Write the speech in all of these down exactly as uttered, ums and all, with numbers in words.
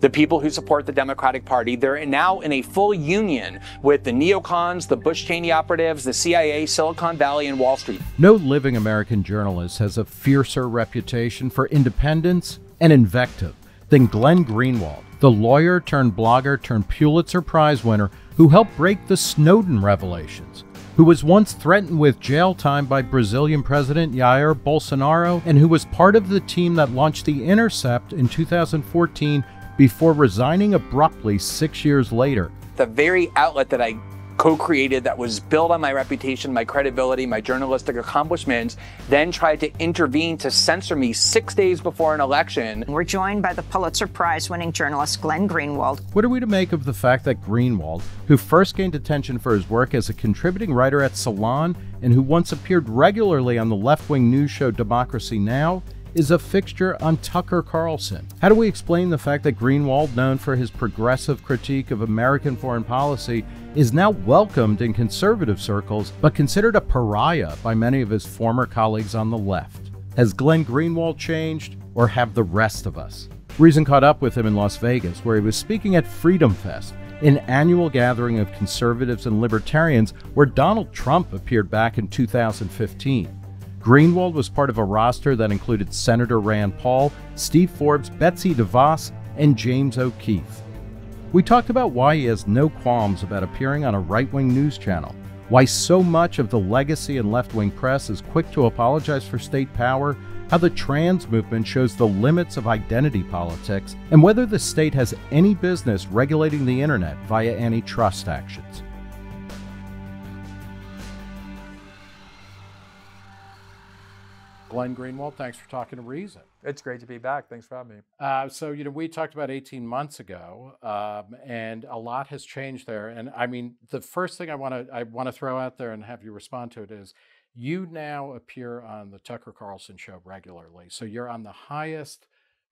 The people who support the Democratic Party, they're now in a full union with the neocons, the Bush-Cheney operatives, the C I A, Silicon Valley, and Wall Street. No living American journalist has a fiercer reputation for independence and invective than Glenn Greenwald, the lawyer turned blogger turned Pulitzer Prize winner who helped break the Snowden revelations, who was once threatened with jail time by Brazilian President Jair Bolsonaro, and who was part of the team that launched the Intercept in two thousand fourteen before resigning abruptly six years later. The very outlet that I co-created, that was built on my reputation, my credibility, my journalistic accomplishments, then tried to intervene to censor me six days before an election. We're joined by the Pulitzer Prize winning journalist Glenn Greenwald. What are we to make of the fact that Greenwald, who first gained attention for his work as a contributing writer at Salon and who once appeared regularly on the left-wing news show Democracy Now!, is a fixture on Tucker Carlson? How do we explain the fact that Greenwald, known for his progressive critique of American foreign policy, is now welcomed in conservative circles, but considered a pariah by many of his former colleagues on the left? Has Glenn Greenwald changed, or have the rest of us? Reason caught up with him in Las Vegas, where he was speaking at Freedom Fest, an annual gathering of conservatives and libertarians where Donald Trump appeared back in two thousand fifteen. Greenwald was part of a roster that included Senator Rand Paul, Steve Forbes, Betsy DeVos, and James O'Keefe. We talked about why he has no qualms about appearing on a right-wing news channel, why so much of the legacy and left-wing press is quick to apologize for state power, how the trans movement shows the limits of identity politics, and whether the state has any business regulating the internet via antitrust actions. Glenn Greenwald, thanks for talking to Reason. It's great to be back. Thanks for having me. Uh, so, you know, we talked about eighteen months ago, um, and a lot has changed there. And I mean, the first thing I want to I want to throw out there and have you respond to it is, you now appear on the Tucker Carlson show regularly. So you're on the highest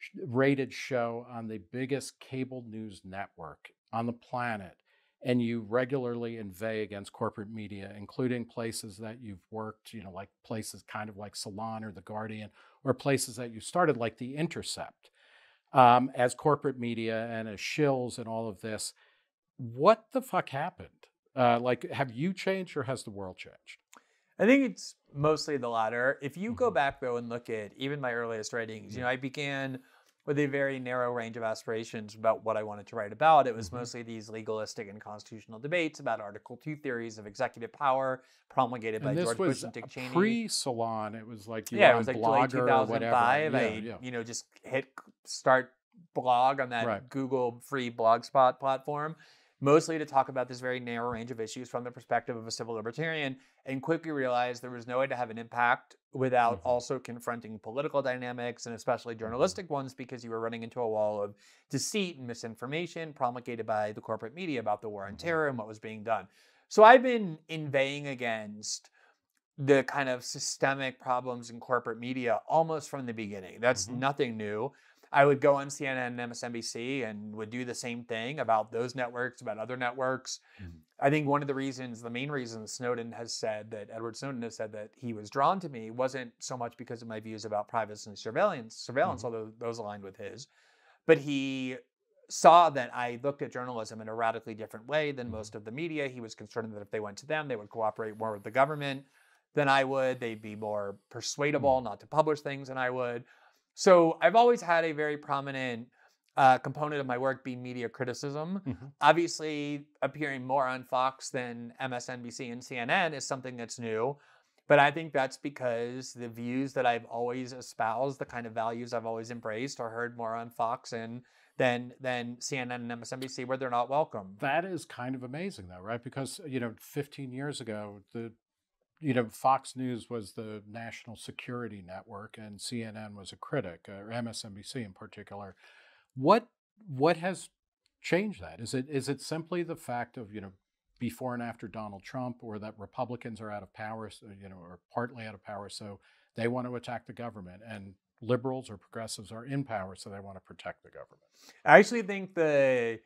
rated show on the biggest cable news network on the planet. And you regularly inveigh against corporate media, including places that you've worked, you know, like places kind of like Salon or The Guardian, or places that you started like The Intercept, um, as corporate media and as shills and all of this. What the fuck happened? Uh, like, have you changed or has the world changed? I think it's mostly the latter. If you go back, though, and look at even my earliest writings, you know, I began with a very narrow range of aspirations about what I wanted to write about. It was mm-hmm. mostly these legalistic and constitutional debates about Article two theories of executive power promulgated by George Bush and Dick Cheney. Pre-Salon, it was like you yeah, were it was on like, Blogger like two thousand five. or whatever. I, yeah, yeah. you know, just hit start blog on that right. Google free Blogspot platform, mostly to talk about this very narrow range of issues from the perspective of a civil libertarian, and quickly realized there was no way to have an impact without mm-hmm. also confronting political dynamics, and especially journalistic ones, because you were running into a wall of deceit and misinformation promulgated by the corporate media about the war on terror and what was being done. So I've been inveighing against the kind of systemic problems in corporate media almost from the beginning. That's mm-hmm. nothing new. I would go on C N N and M S N B C and would do the same thing about those networks, about other networks. Mm-hmm. I think one of the reasons, the main reason Snowden has said that, Edward Snowden has said that he was drawn to me wasn't so much because of my views about privacy and surveillance, surveillance, mm-hmm. although those aligned with his, but he saw that I looked at journalism in a radically different way than most of the media. He was concerned that if they went to them, they would cooperate more with the government than I would. They'd be more persuadable mm-hmm. not to publish things than I would. So I've always had a very prominent uh, component of my work being media criticism. Mm-hmm. Obviously, appearing more on Fox than M S N B C and C N N is something that's new. But I think that's because the views that I've always espoused, the kind of values I've always embraced, are heard more on Fox and than than C N N and M S N B C, where they're not welcome. That is kind of amazing, though, right? Because, you know, fifteen years ago, the you know, Fox News was the national security network and C N N was a critic, or M S N B C in particular. What what has changed that? Is it is it simply the fact of, you know, before and after Donald Trump, or that Republicans are out of power, you know, or partly out of power, so they want to attack the government, and liberals or progressives are in power, so they want to protect the government? I actually think the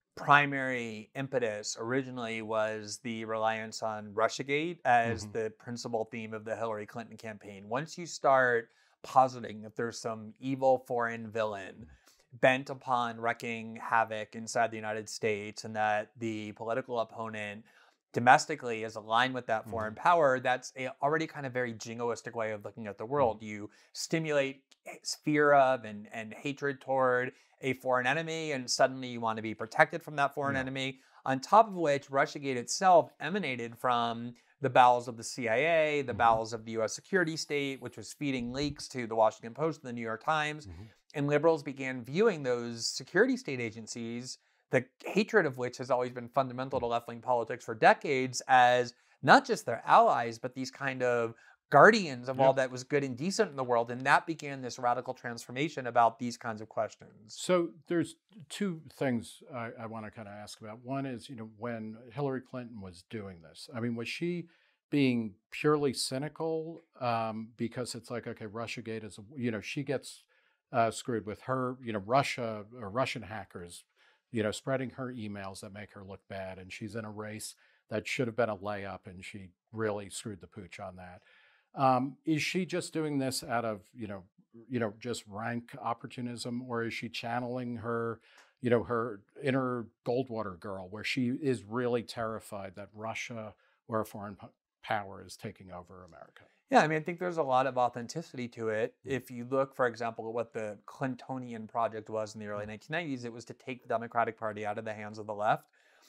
primary impetus originally was the reliance on Russiagate as mm-hmm. the principal theme of the Hillary Clinton campaign. Once you start positing that there's some evil foreign villain bent upon wreaking havoc inside the United States, and that the political opponent domestically is aligned with that foreign Mm-hmm. power, that's a already kind of very jingoistic way of looking at the world. You stimulate fear of and, and hatred toward a foreign enemy, and suddenly you want to be protected from that foreign Yeah. enemy. On top of which, Russiagate itself emanated from the bowels of the C I A, the Mm-hmm. bowels of the U S security state, which was feeding leaks to the Washington Post and the New York Times. Mm-hmm. And liberals began viewing those security state agencies, the hatred of which has always been fundamental to left-wing politics for decades, as not just their allies, but these kind of guardians of Yep. all that was good and decent in the world. And that began this radical transformation about these kinds of questions. So there's two things I, I want to kind of ask about. One is, you know, when Hillary Clinton was doing this, I mean, was she being purely cynical um, because it's like, okay, Russiagate is, you know, she gets uh, screwed with her, you know, Russia or Russian hackers, you know, spreading her emails that make her look bad, and she's in a race that should have been a layup, and she really screwed the pooch on that. Um, is she just doing this out of, you know, you know, just rank opportunism, or is she channeling her, you know, her inner Goldwater girl, where she is really terrified that Russia or a foreign p- power is taking over America? Yeah, I mean, I think there's a lot of authenticity to it. If you look, for example, at what the Clintonian project was in the early nineteen nineties, it was to take the Democratic Party out of the hands of the left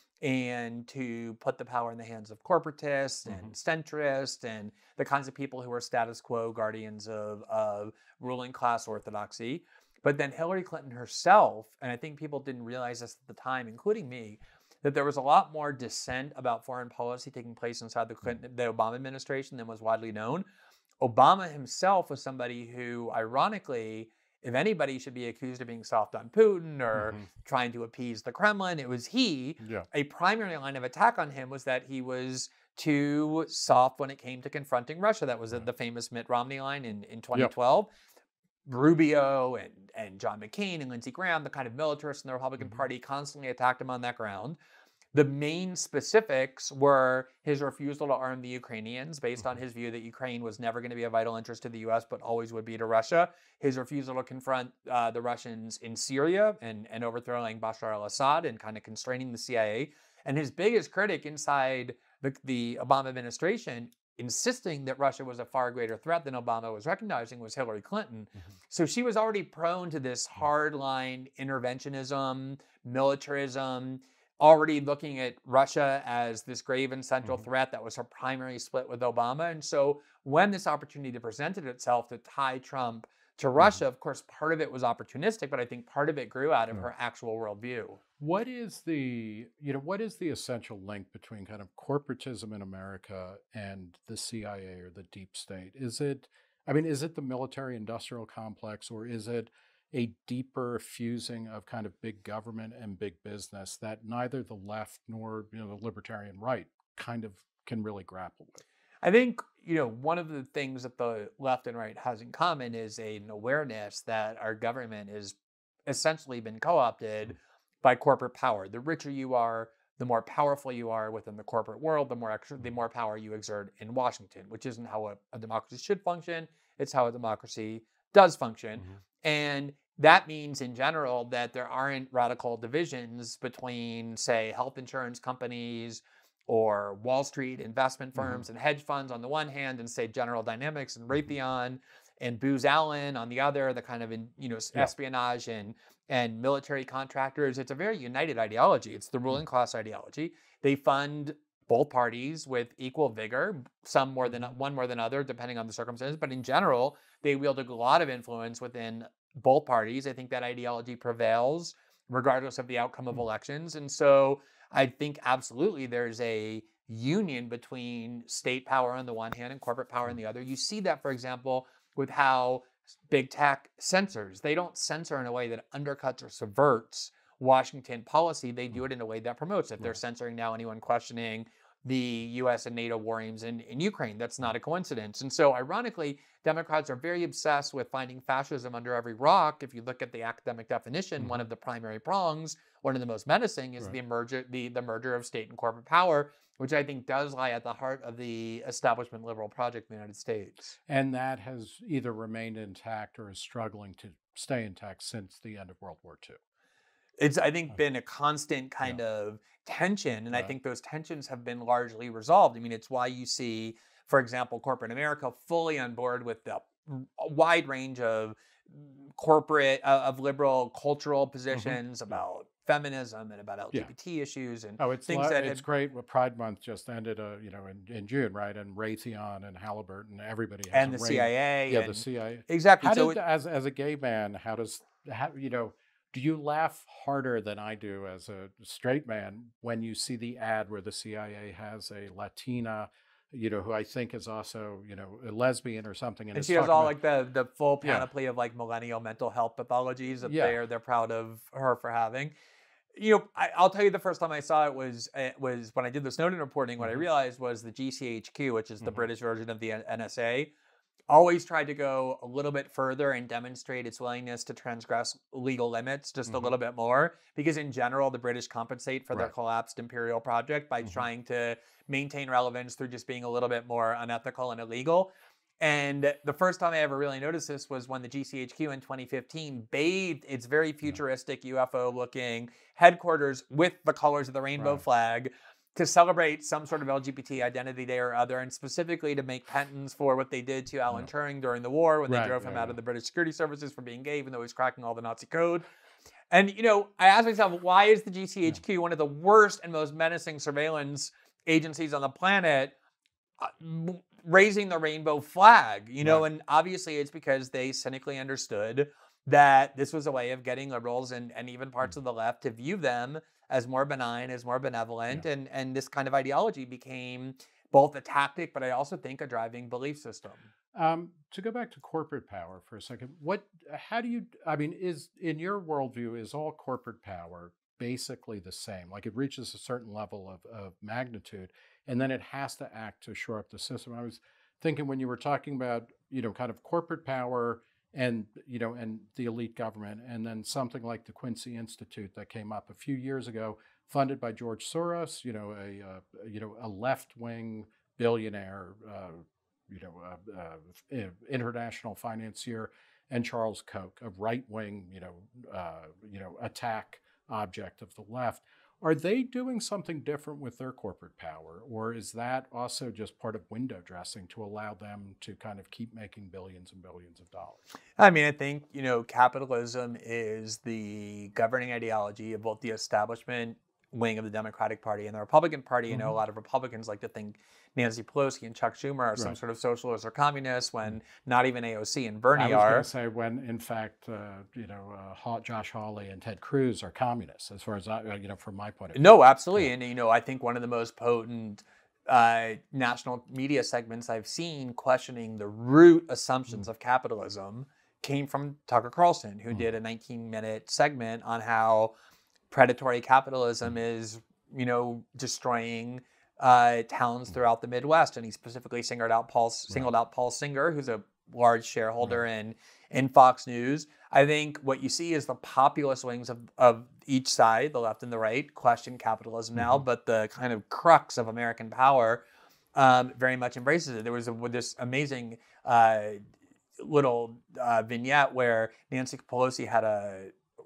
and to put the power in the hands of corporatists and Mhm. centrists and the kinds of people who are status quo guardians of, of ruling class orthodoxy. But then Hillary Clinton herself, and I think people didn't realize this at the time, including me, that there was a lot more dissent about foreign policy taking place inside the Clinton, the Obama administration than was widely known. Obama himself was somebody who, ironically, if anybody should be accused of being soft on Putin or Mhm. trying to appease the Kremlin, it was he. Yeah. A primary line of attack on him was that he was too soft when it came to confronting Russia. That was Right. the famous Mitt Romney line in, in twenty twelve. Rubio and, and John McCain and Lindsey Graham, the kind of militarists in the Republican Mhm. Party, constantly attacked him on that ground. The main specifics were his refusal to arm the Ukrainians based on his view that Ukraine was never going to be a vital interest to the U S, but always would be to Russia. His refusal to confront uh, the Russians in Syria and, and overthrowing Bashar al-Assad and kind of constraining the C I A. And his biggest critic inside the, the Obama administration, insisting that Russia was a far greater threat than Obama was recognizing, was Hillary Clinton. Mhm. So she was already prone to this hardline interventionism, militarism, already looking at Russia as this grave and central Mhm. threat. That was her primary split with Obama. And so when this opportunity presented itself to tie Trump to Russia, of course, part of it was opportunistic, but I think part of it grew out of Yeah. her actual worldview. What is the, you know, what is the essential link between kind of corporatism in America and the C I A or the deep state? Is it, I mean, is it the military industrial complex, or is it a deeper fusing of kind of big government and big business that neither the left nor, you know, the libertarian right kind of can really grapple with? I think, you know, one of the things that the left and right has in common is an awareness that our government has essentially been co-opted by corporate power. The richer you are, the more powerful you are within the corporate world, the more extra, the more power you exert in Washington, which isn't how a, a democracy should function. It's how a democracy does function. Mhm. And that means in general that there aren't radical divisions between, say, health insurance companies or Wall Street investment firms and hedge funds on the one hand, and say General Dynamics and Raytheon and Booz Allen on the other, the kind of, you know, Yeah. espionage and and military contractors. It's a very united ideology. It's the ruling class ideology. They fund both parties with equal vigor, some more than one more than other, depending on the circumstances. But in general, they wield a lot of influence within both parties. I think that ideology prevails regardless of the outcome of elections. And so I think absolutely there's a union between state power on the one hand and corporate power on the other. You see that, for example, with how big tech censors. They don't censor in a way that undercuts or subverts Washington policy. They do it in a way that promotes it. They're censoring now anyone questioning the U S and NATO war aims in, in Ukraine. That's not a coincidence. And so ironically, Democrats are very obsessed with finding fascism under every rock. If you look at the academic definition, one of the primary prongs, one of the most menacing, is Right. the merger, the, the merger of state and corporate power, which I think does lie at the heart of the establishment liberal project in the United States. And that has either remained intact or is struggling to stay intact since the end of World War Two. It's, I think, been a constant kind yeah. of tension, and right. I think those tensions have been largely resolved. I mean, it's why you see, for example, corporate America fully on board with the wide range of corporate, uh, of liberal cultural positions mm-hmm. about feminism and about L G B T yeah. issues and oh, it's things lo- that it's had, great. Well, Pride Month just ended, uh, you know, in, in June, right? And Raytheon and Halliburton, everybody has and the rain. C I A, yeah, and, the C I A, exactly. How so did, it, as as a gay man, how does how, you know? Do you laugh harder than I do as a straight man when you see the ad where the C I A has a Latina, you know, who I think is also, you know, a lesbian or something? And, and she has all about, like the the full panoply yeah. of like millennial mental health pathologies that yeah. they're they're proud of her for having. You know, I, I'll tell you the first time I saw it was it was when I did the Snowden reporting. What mm-hmm. I realized was the G C H Q, which is the mm-hmm. British version of the N S A, always tried to go a little bit further and demonstrate its willingness to transgress legal limits just mm-hmm. a little bit more, because in general, the British compensate for right. their collapsed imperial project by mm-hmm. trying to maintain relevance through just being a little bit more unethical and illegal. And the first time I ever really noticed this was when the G C H Q in twenty fifteen bathed its very futuristic yeah. U F O-looking headquarters with the colors of the rainbow right. flag to celebrate some sort of L G B T identity day or other, and specifically to make penance for what they did to Alan yeah. Turing during the war when right, they drove him yeah, out yeah. of the British security services for being gay, even though he was cracking all the Nazi code. And, you know, I asked myself, why is the G C H Q yeah. one of the worst and most menacing surveillance agencies on the planet uh, raising the rainbow flag? You know, right. and obviously it's because they cynically understood that this was a way of getting liberals and, and even parts mm-hmm. of the left to view them as more benign, as more benevolent, yeah. and, and this kind of ideology became both a tactic, but I also think a driving belief system. Um, to go back to corporate power for a second, what, how do you, I mean, is, in your worldview, is all corporate power basically the same? Like it reaches a certain level of, of magnitude, and then it has to act to shore up the system. I was thinking when you were talking about, you know, kind of corporate power and, you know, and the elite government, and then something like the Quincy Institute that came up a few years ago, funded by George Soros, you know, a, uh, you know, a left-wing billionaire, uh, you know, uh, uh, international financier, and Charles Koch, a right-wing, you know, uh, you know, attack object of the left. Are they doing something different with their corporate power, or is that also just part of window dressing to allow them to kind of keep making billions and billions of dollars? I mean, I think, you know, capitalism is the governing ideology of both the establishment wing of the Democratic Party and the Republican Party. Mm-hmm. You know, a lot of Republicans like to think Nancy Pelosi and Chuck Schumer are right. some sort of socialists or communists, when mm-hmm. not even A O C and Bernie are. I was going to say when, in fact, uh, you know, uh, Josh Hawley and Ted Cruz are communists, as far as I, you know, from my point of view. No, absolutely, yeah. and you know, I think one of the most potent uh, national media segments I've seen questioning the root assumptions mm-hmm. of capitalism came from Tucker Carlson, who mm-hmm. did a nineteen-minute segment on how predatory capitalism mm-hmm. is, you know, destroying Uh, towns throughout the Midwest, and he specifically singled out Paul singled right. out Paul Singer, who's a large shareholder right. in in Fox News. I think what you see is the populist wings of, of each side, the left and the right, question capitalism now, mm-hmm. but the kind of crux of American power um, very much embraces it. There was a, this amazing uh, little uh, vignette where Nancy Pelosi had a,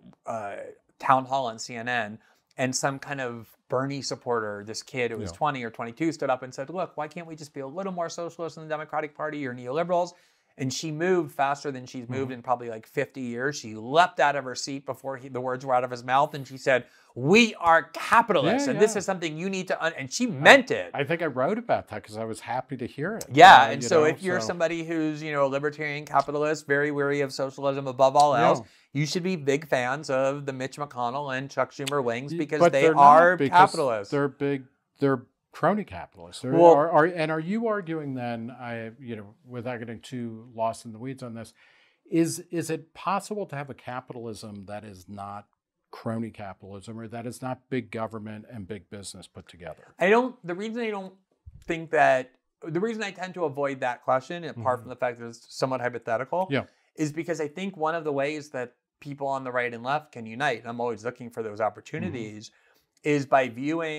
a town hall on C N N, and some kind of Bernie supporter, this kid who was yeah. twenty or twenty-two, stood up and said, look, why can't we just be a little more socialist in the Democratic Party or neoliberals? And she moved faster than she's moved mm-hmm. in probably like fifty years. She leapt out of her seat before he, the words were out of his mouth, and she said, we are capitalists, yeah, and yeah. this is something you need to, un-, and she meant it. I think I wrote about that because I was happy to hear it. Yeah, uh, and you so know, if you're so. somebody who's, you know, a libertarian capitalist, very weary of socialism above all else, yeah. you should be big fans of the Mitch McConnell and Chuck Schumer wings, because but they are because capitalists. They're big, they're crony capitalists. Well, are, are, and are you arguing then, I, you know, without getting too lost in the weeds on this, is is it possible to have a capitalism that is not crony capitalism, or that is not big government and big business put together? I don't, the reason I don't think that, the reason I tend to avoid that question, apart mm-hmm. from the fact that it's somewhat hypothetical, yeah. is because I think one of the ways that people on the right and left can unite, and I'm always looking for those opportunities, mm-hmm. is by viewing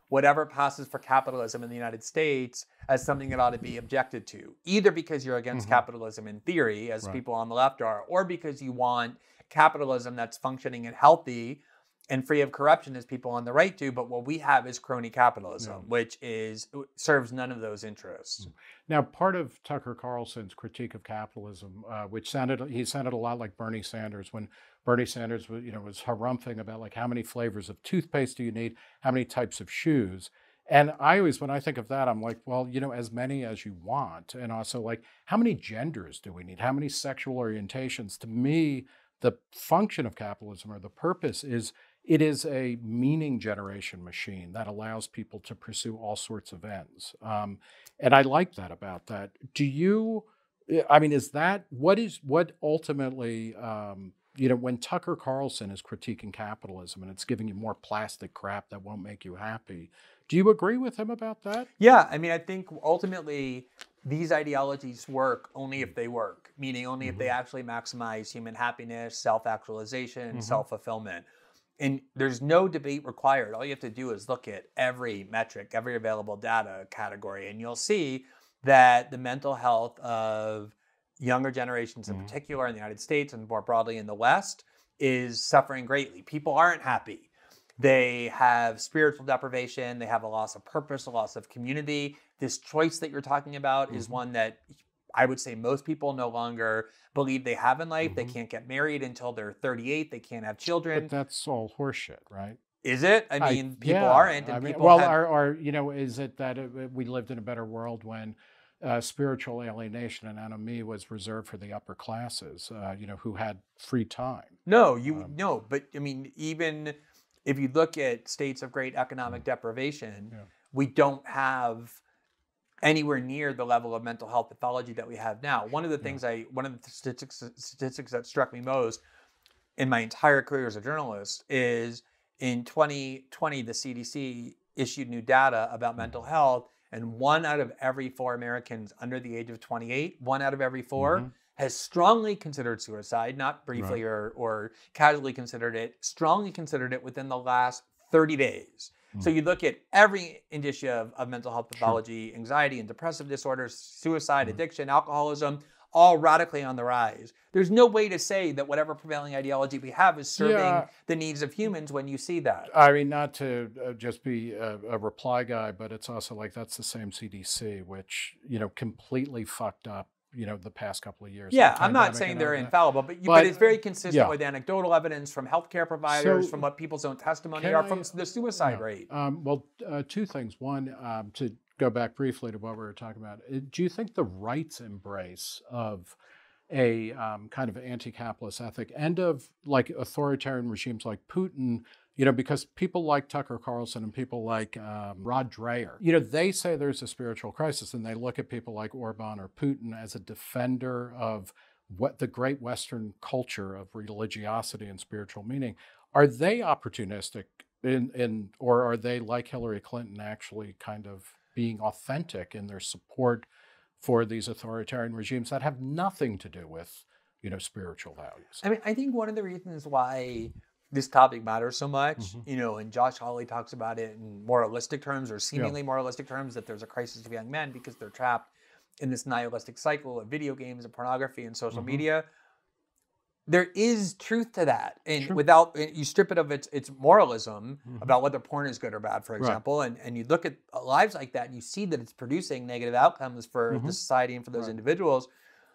whatever passes for capitalism in the United States as something that ought to be objected to, either because you're against mm-hmm. capitalism in theory, as right. people on the left are, or because you want capitalism that's functioning and healthy and free of corruption, as people on the right do. But what we have is crony capitalism, yeah. which is serves none of those interests. Now, part of Tucker Carlson's critique of capitalism, uh, which sounded he sounded a lot like Bernie Sanders when Bernie Sanders was, you know, was harumphing about like how many flavors of toothpaste do you need, how many types of shoes. And I always, when I think of that, I'm like, well, you know, as many as you want. And also like, how many genders do we need? How many sexual orientations? To me, the function of capitalism or the purpose is it is a meaning generation machine that allows people to pursue all sorts of ends. Um, and I like that about that. Do you, I mean, is that, what is, what ultimately, um, you know, when Tucker Carlson is critiquing capitalism and it's giving you more plastic crap that won't make you happy, do you agree with him about that? Yeah, I mean, I think ultimately these ideologies work only if they work, meaning only mm-hmm. if they actually maximize human happiness, self-actualization, mm-hmm. self-fulfillment. And there's no debate required. All you have to do is look at every metric, every available data category, and you'll see that the mental health of younger generations in mm-hmm. particular in the United States and more broadly in the West is suffering greatly. People aren't happy. They have spiritual deprivation. They have a loss of purpose, a loss of community. This choice that you're talking about mm-hmm. is one that I would say most people no longer believe they have in life. Mm-hmm. They can't get married until they're thirty-eight. They can't have children. But that's all horseshit, right? Is it? I mean, I, people yeah, aren't. And I mean, people well, have... or, or, you know, is it that it, we lived in a better world when uh, spiritual alienation and anomie was reserved for the upper classes, uh, you know, who had free time? No, you um, no. But I mean, even if you look at states of great economic mm-hmm. deprivation, yeah. we don't have anywhere near the level of mental health pathology that we have now. One of the things yeah. I, one of the statistics, statistics that struck me most in my entire career as a journalist is in twenty twenty, the C D C issued new data about mental health, and one out of every four Americans under the age of twenty-eight, one out of every four mm-hmm. has strongly considered suicide, not briefly right. or, or casually considered it, strongly considered it within the last thirty days. So you look at every indicia of, of mental health pathology, sure. anxiety and depressive disorders, suicide, mm-hmm. addiction, alcoholism, all radically on the rise. There's no way to say that whatever prevailing ideology we have is serving yeah. the needs of humans when you see that. I mean, not to uh, just be a, a reply guy, but it's also like that's the same C D C, which, you know, completely fucked up, you know, the past couple of years. Yeah, I'm not saying they're infallible, but, you, but, but it's very consistent yeah. with anecdotal evidence from healthcare providers, so, from what people's own testimony are, I, from the suicide yeah. rate. Um, well, uh, two things. One, um, to go back briefly to what we were talking about, do you think the right's embrace of a um, kind of anti-capitalist ethic and of like authoritarian regimes like Putin, you know, because people like Tucker Carlson and people like um, Rod Dreher, you know, they say there's a spiritual crisis and they look at people like Orban or Putin as a defender of what the great Western culture of religiosity and spiritual meaning. Are they opportunistic in, in or are they like Hillary Clinton actually kind of being authentic in their support for these authoritarian regimes that have nothing to do with, you know, spiritual values? I mean, I think one of the reasons why this topic matters so much, mm-hmm. you know, and Josh Hawley talks about it in moralistic terms or seemingly yeah. moralistic terms, that there's a crisis of young men because they're trapped in this nihilistic cycle of video games and pornography and social mm-hmm. media. There is truth to that. And sure. without, you strip it of its its moralism mm-hmm. about whether porn is good or bad, for example, right. and, and you look at lives like that and you see that it's producing negative outcomes for mm-hmm. the society and for those right. individuals.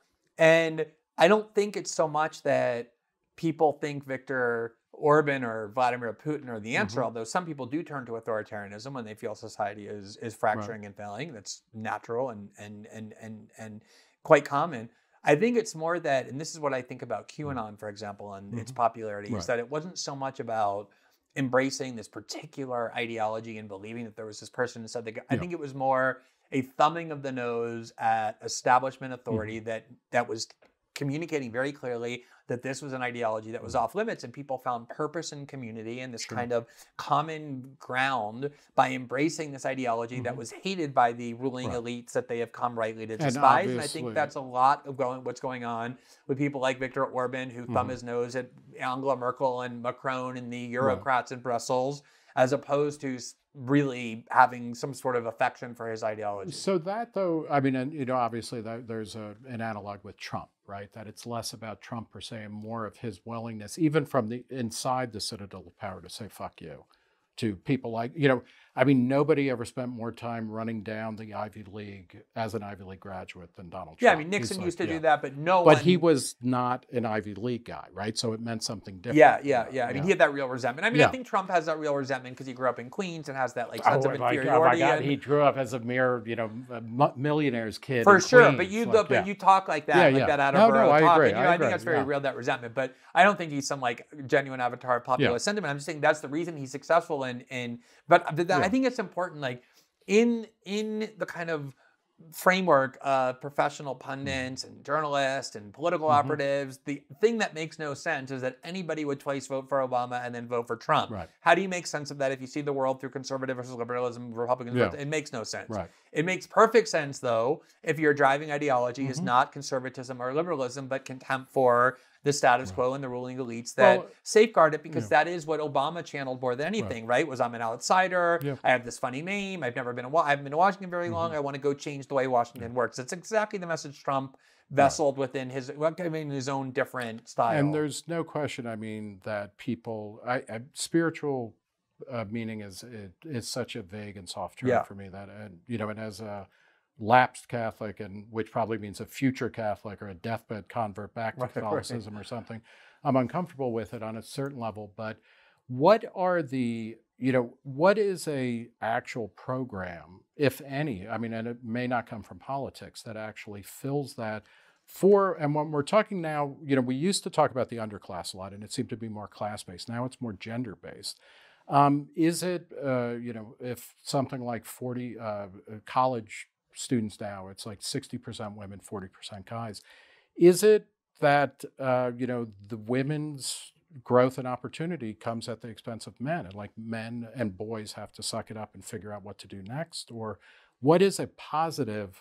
And I don't think it's so much that people think Viktor Orban or Vladimir Putin are the answer, mm-hmm. although some people do turn to authoritarianism when they feel society is is fracturing right. and failing. That's natural and and and and and quite common. I think it's more that, and this is what I think about QAnon, for example, and mm-hmm. its popularity, right. is that it wasn't so much about embracing this particular ideology and believing that there was this person who said that. I yeah. think it was more a thumbing of the nose at establishment authority mm-hmm. that that was communicating very clearly that this was an ideology that was off limits, and people found purpose in community and this sure. kind of common ground by embracing this ideology mm-hmm. that was hated by the ruling right. elites that they have come rightly to despise. And, and I think that's a lot of going, what's going on with people like Viktor Orban, who mm-hmm. thumb his nose at Angela Merkel and Macron and the Eurocrats right. in Brussels, as opposed to really having some sort of affection for his ideology. So that, though, I mean, and, you know, obviously that there's a, an analog with Trump, right? That it's less about Trump per se and more of his willingness, even from the inside the citadel of power, to say fuck you to people like, you know, I mean, nobody ever spent more time running down the Ivy League as an Ivy League graduate than Donald Trump. Yeah, I mean, Nixon He's used like, to yeah. do that, but no But one... he was not an Ivy League guy, right? So it meant something different. Yeah, yeah, yeah. I mean, yeah. he had that real resentment. I mean, Yeah. I think Trump has that real resentment because he grew up in Queens and has that like sense Oh, of like, inferiority. oh my God, and... he grew up as a mere, you know, a mu- millionaire's kid. For in sure, Queens. but you like, but yeah. you talk like that, Yeah, like yeah. that out No, of no, borough I talk. agree, And, you know, I I, agree, think that's very yeah. real, that resentment. But I don't think he's some like genuine avatar of popular Yeah. sentiment. I'm just saying that's the reason he's successful in in. But th- th- Yeah. I think it's important, like in in the kind of framework of professional pundits and journalists and political Mhm. operatives, the thing that makes no sense is that anybody would twice vote for Obama and then vote for Trump. Right. How do you make sense of that if you see the world through conservative versus liberalism, Republicans? Yeah. Versus, it makes no sense. Right. It makes perfect sense, though, if your driving ideology is Mhm. not conservatism or liberalism, but contempt for the status quo and the ruling elites that Well, safeguard it, because yeah. that is what Obama channeled more than anything, right? Was I'm an outsider. Yeah. I have this funny name. I've never been in, Wa- I haven't been to Washington very long. Mhm. I want to go change the way Washington works. It's exactly the message Trump vesseled within his, well, I mean, his own different style. And there's no question, I mean, that people, I, I, spiritual uh, meaning is it, is such a vague and soft term Yeah. for me that, and you know, and as a lapsed Catholic, and which probably means a future Catholic or a deathbed convert back to Right, right. Catholicism or something, I'm uncomfortable with it on a certain level. But what are the, you know, what is a actual program, if any? I mean, and it may not come from politics, that actually fills that for, and when we're talking now, you know, we used to talk about the underclass a lot, and it seemed to be more class-based. Now it's more gender-based. Um, is it, uh, you know, if something like forty uh, college students now, it's like sixty percent women, forty percent guys. Is it that, uh, you know, the women's growth and opportunity comes at the expense of men, and like men and boys have to suck it up and figure out what to do next? Or what is a positive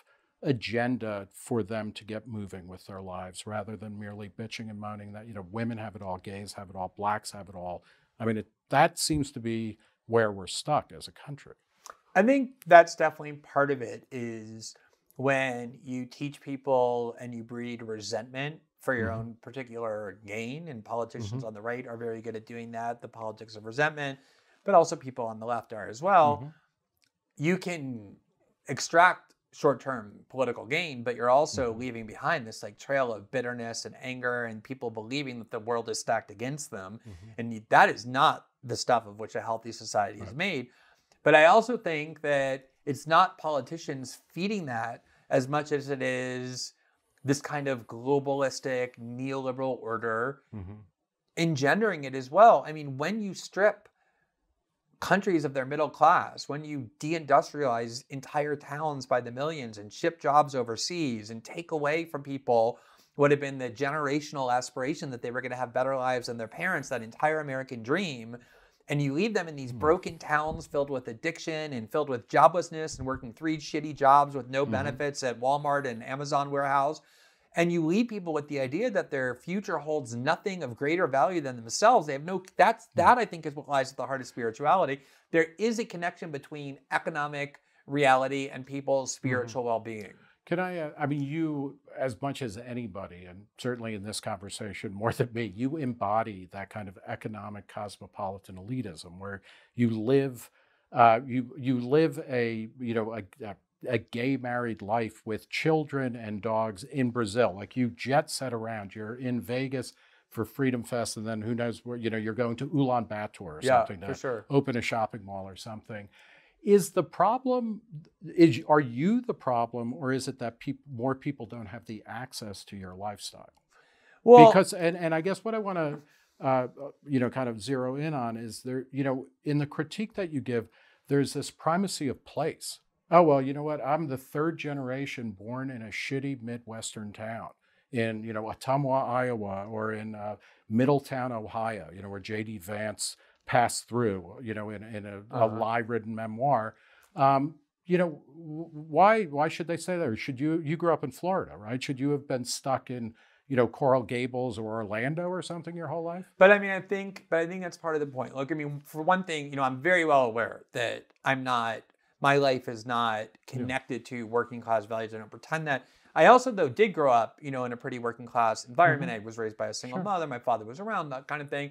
agenda for them to get moving with their lives rather than merely bitching and moaning that, you know, women have it all, gays have it all, blacks have it all? I mean, it, that seems to be where we're stuck as a country. I think that's definitely part of it, is when you teach people and you breed resentment for your Mhm. own particular gain, and politicians Mhm. on the right are very good at doing that, the politics of resentment, but also people on the left are as well. Mhm. You can extract short-term political gain, but you're also Mhm. leaving behind this like trail of bitterness and anger and people believing that the world is stacked against them. Mhm. And you- that is not the stuff of which a healthy society is Right. made. But I also think that it's not politicians feeding that as much as it is this kind of globalistic neoliberal order Mhm. engendering it as well. I mean, when you strip countries of their middle class, when you deindustrialize entire towns by the millions and ship jobs overseas and take away from people what had been the generational aspiration that they were going to have better lives than their parents, that entire American dream, and you leave them in these broken towns filled with addiction and filled with joblessness and working three shitty jobs with no Mhm. benefits at Walmart and Amazon warehouse, and you leave people with the idea that their future holds nothing of greater value than themselves. They have no, that's, that I think is what lies at the heart of spirituality. There is a connection between economic reality and people's spiritual well-being. Can I, uh, I mean, you, as much as anybody, and certainly in this conversation more than me, you embody that kind of economic cosmopolitan elitism where you live, uh, you you live a, you know, a, a, a gay married life with children and dogs in Brazil. Like you jet set around, you're in Vegas for Freedom Fest, and then who knows where, you know, you're going to Ulaanbaatar or Yeah, something for to sure. open a shopping mall or something. Is the problem, is, are you the problem, or is it that peop, more people don't have the access to your lifestyle? Well, Because, and, and I guess what I want to, uh, you know, kind of zero in on is there, you know, in the critique that you give, there's this primacy of place. Oh, well, you know what? I'm the third generation born in a shitty Midwestern town in, you know, Ottumwa, Iowa, or in uh, Middletown, Ohio, you know, where J D Vance passed through, you know, in, in a, Uh-huh. a lie-ridden memoir. Um, you know, why why should they say that? Or should you, you grew up in Florida, right? Should you have been stuck in, you know, Coral Gables or Orlando or something your whole life? But I mean, I think, but I think that's part of the point. Look, I mean, for one thing, you know, I'm very well aware that I'm not, my life is not connected yeah. to working class values. I don't pretend that. I also, though, did grow up, you know, in a pretty working class environment. Mm-hmm. I was raised by a single sure. mother. My father was around, that kind of thing.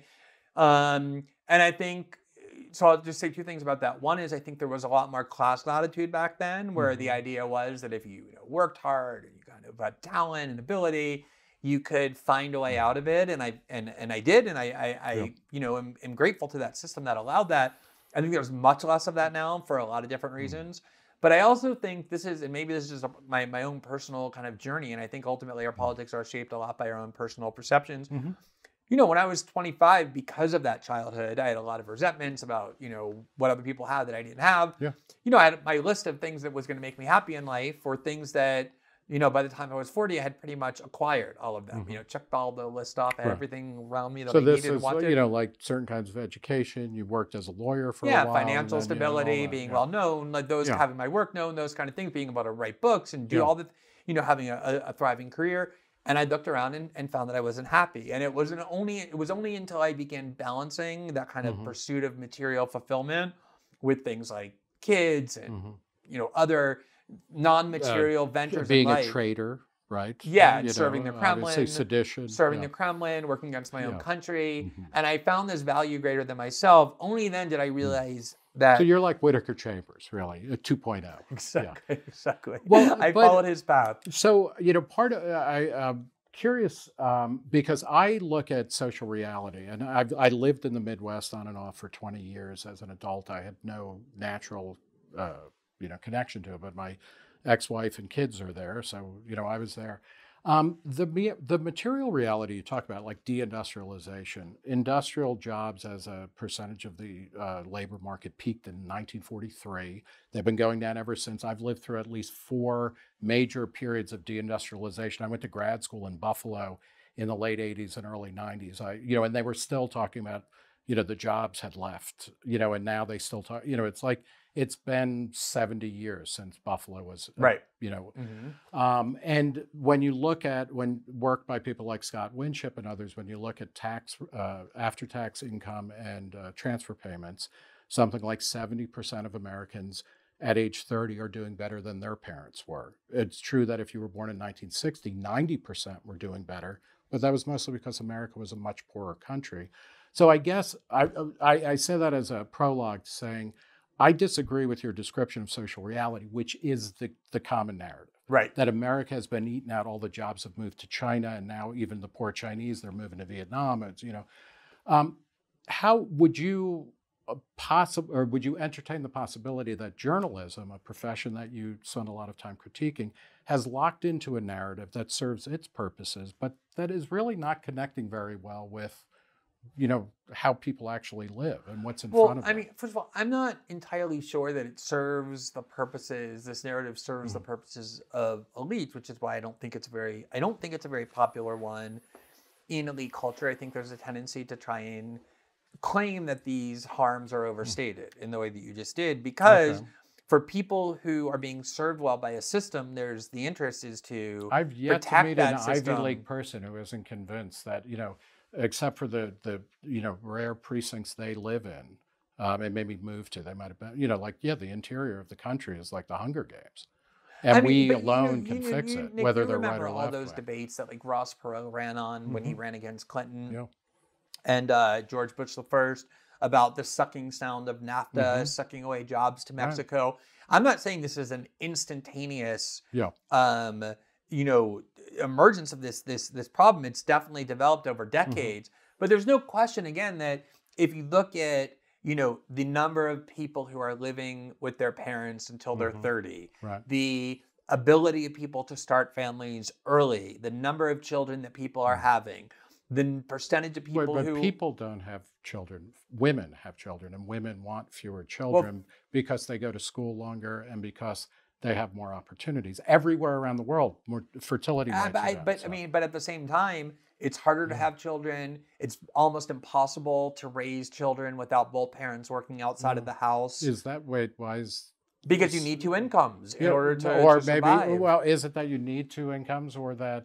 Um, and I think, so I'll just say two things about that. One is I think there was a lot more class latitude back then, where mm-hmm. the idea was that if you, you know, worked hard and you kind of had talent and ability, you could find a way out of it. And I and and I did. And I, I, I yeah. you know, am, am grateful to that system that allowed that. I think there's much less of that now for a lot of different reasons. Mm-hmm. But I also think this is, and maybe this is just my, my own personal kind of journey, and I think ultimately our politics are shaped a lot by our own personal perceptions. Mm-hmm. You know, when I was twenty-five, because of that childhood, I had a lot of resentments about, you know, what other people had that I didn't have. Yeah. You know, I had my list of things that was going to make me happy in life, or things that, you know, by the time I was forty, I had pretty much acquired all of them. Mm-hmm. You know, checked all the list off. I had right. everything around me that so I this needed and is, wanted. You know, like certain kinds of education. You worked as a lawyer for yeah, a while. Financial then, stability, you know, being yeah. well known, like those yeah. having my work known, those kind of things, being able to write books and do yeah. all the, you know, having a, a thriving career. And I looked around and, and found that I wasn't happy. And it wasn't only it was only until I began balancing that kind of mm-hmm. pursuit of material fulfillment with things like kids and mm-hmm. you know other non-material uh, ventures. Being in life. a traitor, right? Yeah, and you serving know, the Kremlin, sedition, serving yeah. the Kremlin, working against my own yeah. country, mm-hmm. and I found this value greater than myself. Only then did I realize. Mm-hmm. That, so you're like Whittaker Chambers, really, a two point oh. Exactly, yeah. exactly. Well, I but, followed his path. So, you know, part of, I, I'm curious, um, because I look at social reality, and I've, I lived in the Midwest on and off for twenty years as an adult. I had no natural, uh, you know, connection to it, but my ex-wife and kids are there, so, you know, I was there. Um, the the material reality you talk about, like deindustrialization, industrial jobs as a percentage of the uh, labor market peaked in nineteen forty-three. They've been going down ever since. I've lived through at least four major periods of deindustrialization. I went to grad school in Buffalo in the late eighties and early nineties. I, you know, and they were still talking about, you know, the jobs had left, you know, and now they still talk, you know, it's like, it's been seventy years since Buffalo was, right. you know. Mm-hmm. Um, and when you look at, when work by people like Scott Winship and others, when you look at tax, uh, after-tax income and uh, transfer payments, something like seventy percent of Americans at age thirty are doing better than their parents were. It's true that if you were born in nineteen sixty, ninety percent were doing better, but that was mostly because America was a much poorer country. So I guess I, I, I say that as a prologue to saying, I disagree with your description of social reality, which is the, the common narrative. Right. That America has been eaten out, all the jobs have moved to China, and now even the poor Chinese, they're moving to Vietnam. It's, you know, um, how would you possible, or would you entertain the possibility that journalism, a profession that you spend a lot of time critiquing, has locked into a narrative that serves its purposes, but that is really not connecting very well with, you know, how people actually live and what's in well, front of I them? mean, first of all, I'm not entirely sure that it serves the purposes, this narrative serves mm-hmm. the purposes of elites, which is why I don't think it's very, I don't think it's a very popular one in elite culture. I think there's a tendency to try and claim that these harms are overstated mm-hmm. in the way that you just did, because okay. for people who are being served well by a system, there's the interest is to I've yet protect to meet that an system. Ivy League person who isn't convinced that, you know, except for the, the you know, rare precincts they live in, um, and maybe move to, they might have been, you know, like, yeah, the interior of the country is like the Hunger Games. And I mean, we alone you, you, can you, fix you, it, Nick, whether you they're right or remember all left those way. debates that like Ross Perot ran on mm-hmm. when he ran against Clinton yeah. and uh, George Bush the first about the sucking sound of NAFTA, mm-hmm. sucking away jobs to Mexico. Right. I'm not saying this is an instantaneous, yeah. um, you know, emergence of this this this problem. It's definitely developed over decades. Mm-hmm. But there's no question, again, that if you look at, you know, the number of people who are living with their parents until they're mm-hmm. thirty, right. the ability of people to start families early, the number of children that people are mm-hmm. having, the percentage of people but, but who... people don't have children. Women have children, and women want fewer children well, because they go to school longer and because they have more opportunities. Everywhere around the world, more fertility rates. Uh, but, I, down, but so. I mean, but at the same time, it's harder to have children. It's almost impossible to raise children without both parents working outside mm. of the house. Is that wait? Why is because you need two incomes in yeah, order to or to maybe survive. Well, is it that you need two incomes, or that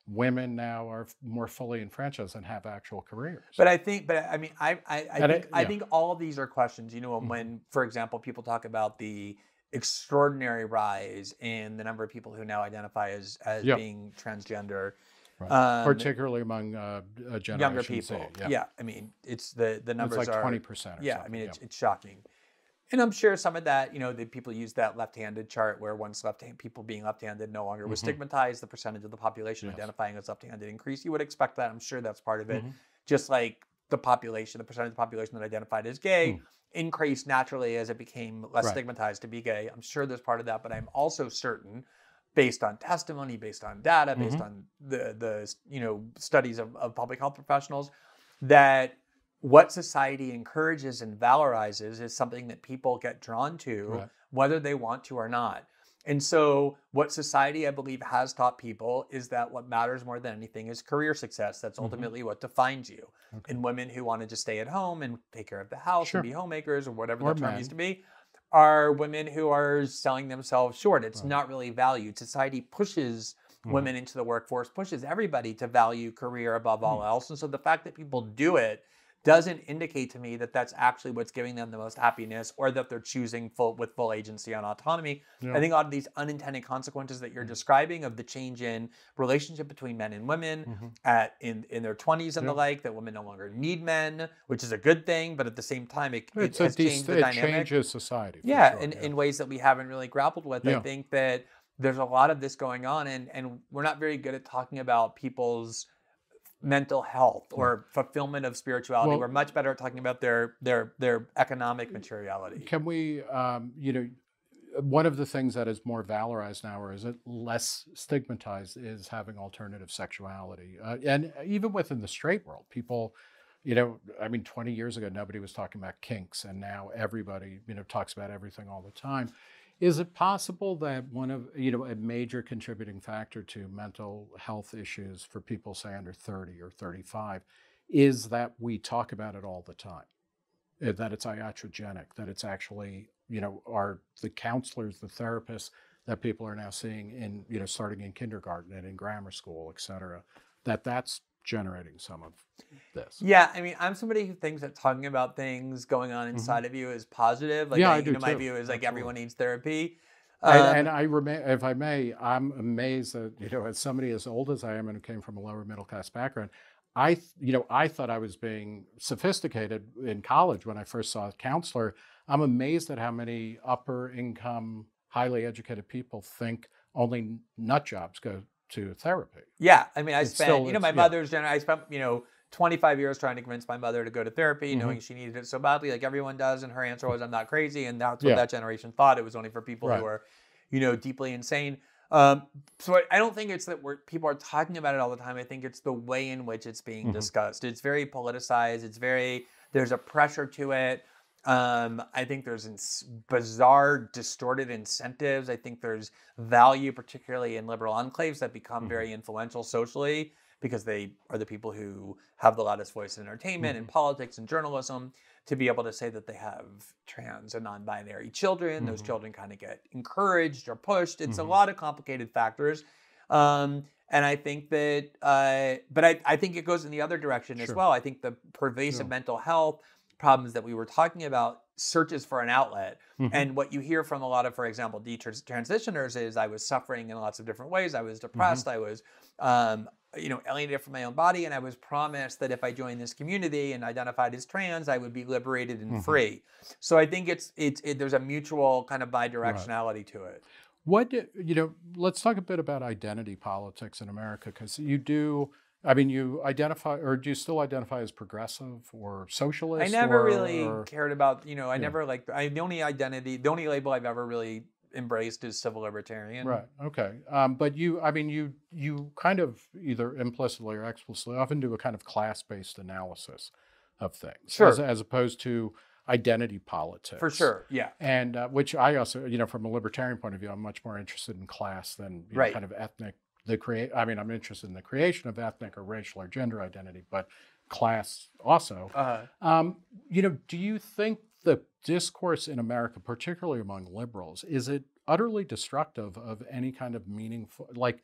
women now are more fully enfranchised and have actual careers. But I think, but I mean, I I, I think it, I yeah. think all of these are questions. You know, when, Mm-hmm. when, for example, people talk about the extraordinary rise in the number of people who now identify as as Yep. being transgender. Right. Um, Particularly among uh, uh, Generation younger Z. people. Yeah. yeah, I mean, it's the the numbers it's like are twenty percent. Or yeah, something. I mean, yeah. it's it's shocking. And I'm sure some of that, you know, the people use that left-handed chart where once left-handed people being left-handed no longer was Mm-hmm. stigmatized, the percentage of the population Yes. identifying as left-handed increased. You would expect that. I'm sure that's part of it. Mm-hmm. Just like the population, the percentage of the population that identified as gay Mm. increased naturally as it became less Right. stigmatized to be gay. I'm sure there's part of that, but I'm also certain, based on testimony, based on data, based Mm-hmm. on the the you know studies of, of public health professionals, that what society encourages and valorizes is something that people get drawn to, Right. whether they want to or not. And so what society, I believe, has taught people is that what matters more than anything is career success. That's ultimately mm-hmm. what defines you. Okay. And women who wanted to stay at home and take care of the house Sure. and be homemakers or whatever Or the term men. used to be are women who are selling themselves short. It's Right. not really valued. Society pushes mm-hmm. women into the workforce, pushes everybody to value career above all mm-hmm. else. And so the fact that people do it doesn't indicate to me that that's actually what's giving them the most happiness or that they're choosing full with full agency and autonomy. Yeah. I think a lot of these unintended consequences that you're mm-hmm. describing of the change in relationship between men and women mm-hmm. at in, in their twenties and yeah. the like, that women no longer need men, which is a good thing, but at the same time, it, it has de- changed the it dynamic. It changes society. Yeah, sure. in, yeah, in ways that we haven't really grappled with. Yeah. I think that there's a lot of this going on, and, and we're not very good at talking about people's mental health or fulfillment of spirituality. Well, we're much better at talking about their their their economic materiality. Can we, um, you know, one of the things that is more valorized now, or is it less stigmatized, is having alternative sexuality. Uh, and even within the straight world, people, you know, I mean, twenty years ago, nobody was talking about kinks, and now everybody, you know, talks about everything all the time. Is it possible that one of, you know, a major contributing factor to mental health issues for people, say, under thirty or thirty-five, is that we talk about it all the time? That it's iatrogenic, that it's actually, you know, are the counselors, the therapists that people are now seeing in, you know, starting in kindergarten and in grammar school, et cetera, that that's generating some of this. Yeah, I mean, I'm somebody who thinks that talking about things going on inside mm-hmm. of you is positive. Like, yeah, I, I do you know, too. my view is like Absolutely. Everyone needs therapy. Um, and, and I remain, if I may, I'm amazed that, you know, as somebody as old as I am and who came from a lower middle class background, I, you know, I thought I was being sophisticated in college when I first saw a counselor. I'm amazed at how many upper income, highly educated people think only nut jobs go to therapy. Yeah, I mean, I it's spent, still, you know, my yeah. mother's generation, I spent, you know, twenty-five years trying to convince my mother to go to therapy, mm-hmm. knowing she needed it so badly, like everyone does. And her answer was, I'm not crazy. And that's what yeah. that generation thought. It was only for people right. who are, you know, deeply insane. Um, so I, I don't think it's that we're, people are talking about it all the time. I think it's the way in which it's being mm-hmm. discussed. It's very politicized. It's very, there's a pressure to it. Um, I think there's ins- bizarre, distorted incentives. I think there's value, particularly in liberal enclaves, that become mm-hmm. very influential socially because they are the people who have the loudest voice in entertainment mm-hmm. and politics and journalism, to be able to say that they have trans and non-binary children. Mm-hmm. Those children kind of get encouraged or pushed. It's mm-hmm. a lot of complicated factors. Um, and I think that, uh, but I, I think it goes in the other direction sure. as well. I think the pervasive yeah. mental health problems that we were talking about searches for an outlet. Mm-hmm. And what you hear from a lot of, for example, detransitioners is, I was suffering in lots of different ways. I was depressed. Mm-hmm. I was, um, you know, alienated from my own body. And I was promised that if I joined this community and identified as trans, I would be liberated and mm-hmm. free. So I think it's, it's, it, there's a mutual kind of bidirectionality right. to it. What, you know, let's talk a bit about identity politics in America, because you do, I mean, you identify, or do you still identify as progressive or socialist? I never or, really or, cared about, you know, I yeah. never like, I, the only identity, the only label I've ever really embraced is civil libertarian. Right, okay. Um, but you, I mean, you you kind of either implicitly or explicitly often do a kind of class-based analysis of things. Sure. As, as opposed to identity politics. For sure, yeah. And uh, which I also, you know, from a libertarian point of view, I'm much more interested in class than you right. know, kind of ethnic, the create. I mean, I'm interested in the creation of ethnic or racial or gender identity, but class also. Uh-huh. Um, you know, do you think the discourse in America, particularly among liberals, is it utterly destructive of any kind of meaningful, like,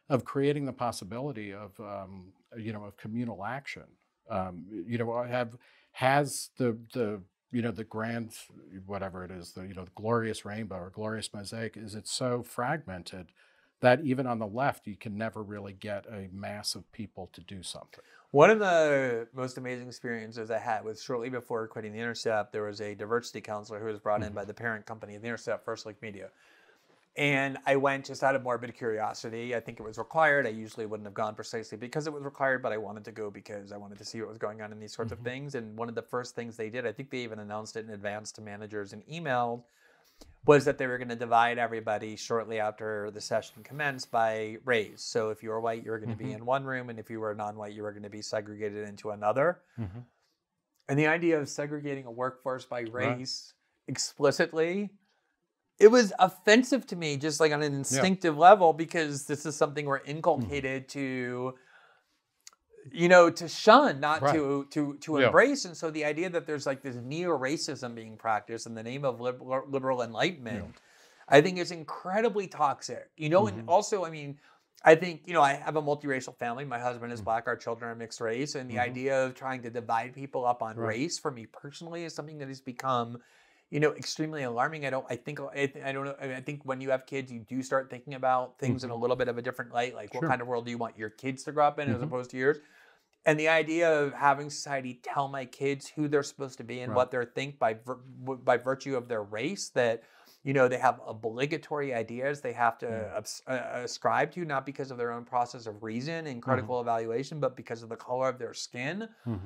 of creating the possibility of, um, you know, of communal action. Um, you know, have has the the you know the grand whatever it is, the you know the glorious rainbow or glorious mosaic, is it so fragmented that even on the left you can never really get a mass of people to do something? One of the most amazing experiences I had was shortly before quitting the Intercept, there was a diversity counselor who was brought in by the parent company of the Intercept, First Link Media. And I went just out of morbid curiosity. I think it was required. I usually wouldn't have gone precisely because it was required, but I wanted to go because I wanted to see what was going on in these sorts mm-hmm. of things. And one of the first things they did, I think they even announced it in advance to managers and emailed, was that they were going to divide everybody shortly after the session commenced by race. So if you were white, you were going to mm-hmm. be in one room, and if you were non-white, you were going to be segregated into another. Mm-hmm. And the idea of segregating a workforce by race right. explicitly, it was offensive to me, just like on an instinctive yeah. level, because this is something we're inculcated mm-hmm. to, you know, to shun, not right. to to to yeah. embrace. And so the idea that there's like this neo-racism being practiced in the name of liberal, liberal enlightenment, yeah. I think is incredibly toxic. You know, mm-hmm. and also, I mean, I think, you know, I have a multiracial family. My husband is mm-hmm. black. Our children are mixed race. And the mm-hmm. idea of trying to divide people up on right. race, for me personally, is something that has become, you know, extremely alarming. I don't, I think, I, I don't know. I think when you have kids, you do start thinking about things mm-hmm. in a little bit of a different light. Like, sure. what kind of world do you want your kids to grow up in mm-hmm. as opposed to yours? And the idea of having society tell my kids who they're supposed to be and right. what they're think by vir- by virtue of their race, that, you know, they have obligatory ideas they have to yeah. abs- uh, ascribe to, not because of their own process of reason and critical mm-hmm. evaluation, but because of the color of their skin, mm-hmm.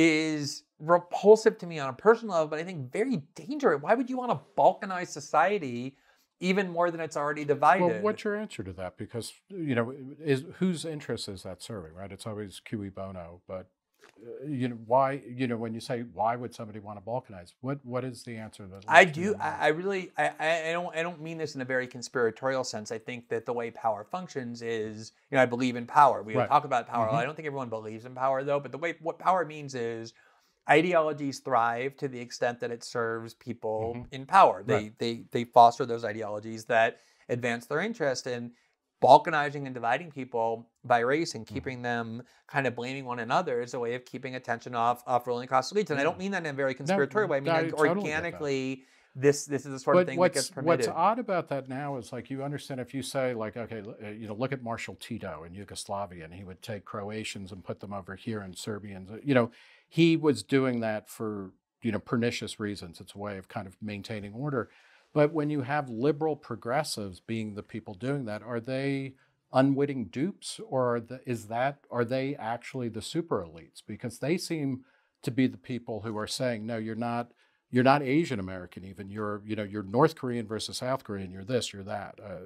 is repulsive to me on a personal level, but I think very dangerous. Why would you want to balkanize society even more than it's already divided? Well, what's your answer to that? Because, you know, is whose interest is that serving, right? It's always cui bono, but uh, you know, why, you know, when you say why would somebody want to balkanize, what what is the answer that I do? I, I really, I, I don't, I don't mean this in a very conspiratorial sense. I think that the way power functions is, you know, I believe in power. We right. talk about power. Mm-hmm. I don't think everyone believes in power, though. But the way what power means is, ideologies thrive to the extent that it serves people mm-hmm. in power. They right. they they foster those ideologies that advance their interest. And balkanizing and dividing people by race and keeping mm-hmm. them kind of blaming one another is a way of keeping attention off off ruling class elites. And I don't mean that in a very conspiratorial no, way. I mean, I like, organically, totally this this is the sort but of thing that gets permitted. What's odd about that now is, like, you understand if you say, like, okay, you know, look at Marshal Tito in Yugoslavia, and he would take Croatians and put them over here and Serbians, you know, he was doing that for, you know, pernicious reasons. It's a way of kind of maintaining order. But when you have liberal progressives being the people doing that, are they unwitting dupes, or are the, is that are they actually the super elites? Because they seem to be the people who are saying, no, you're not. You're not Asian American. Even you're, you know, you're North Korean versus South Korean. You're this. You're that. Uh,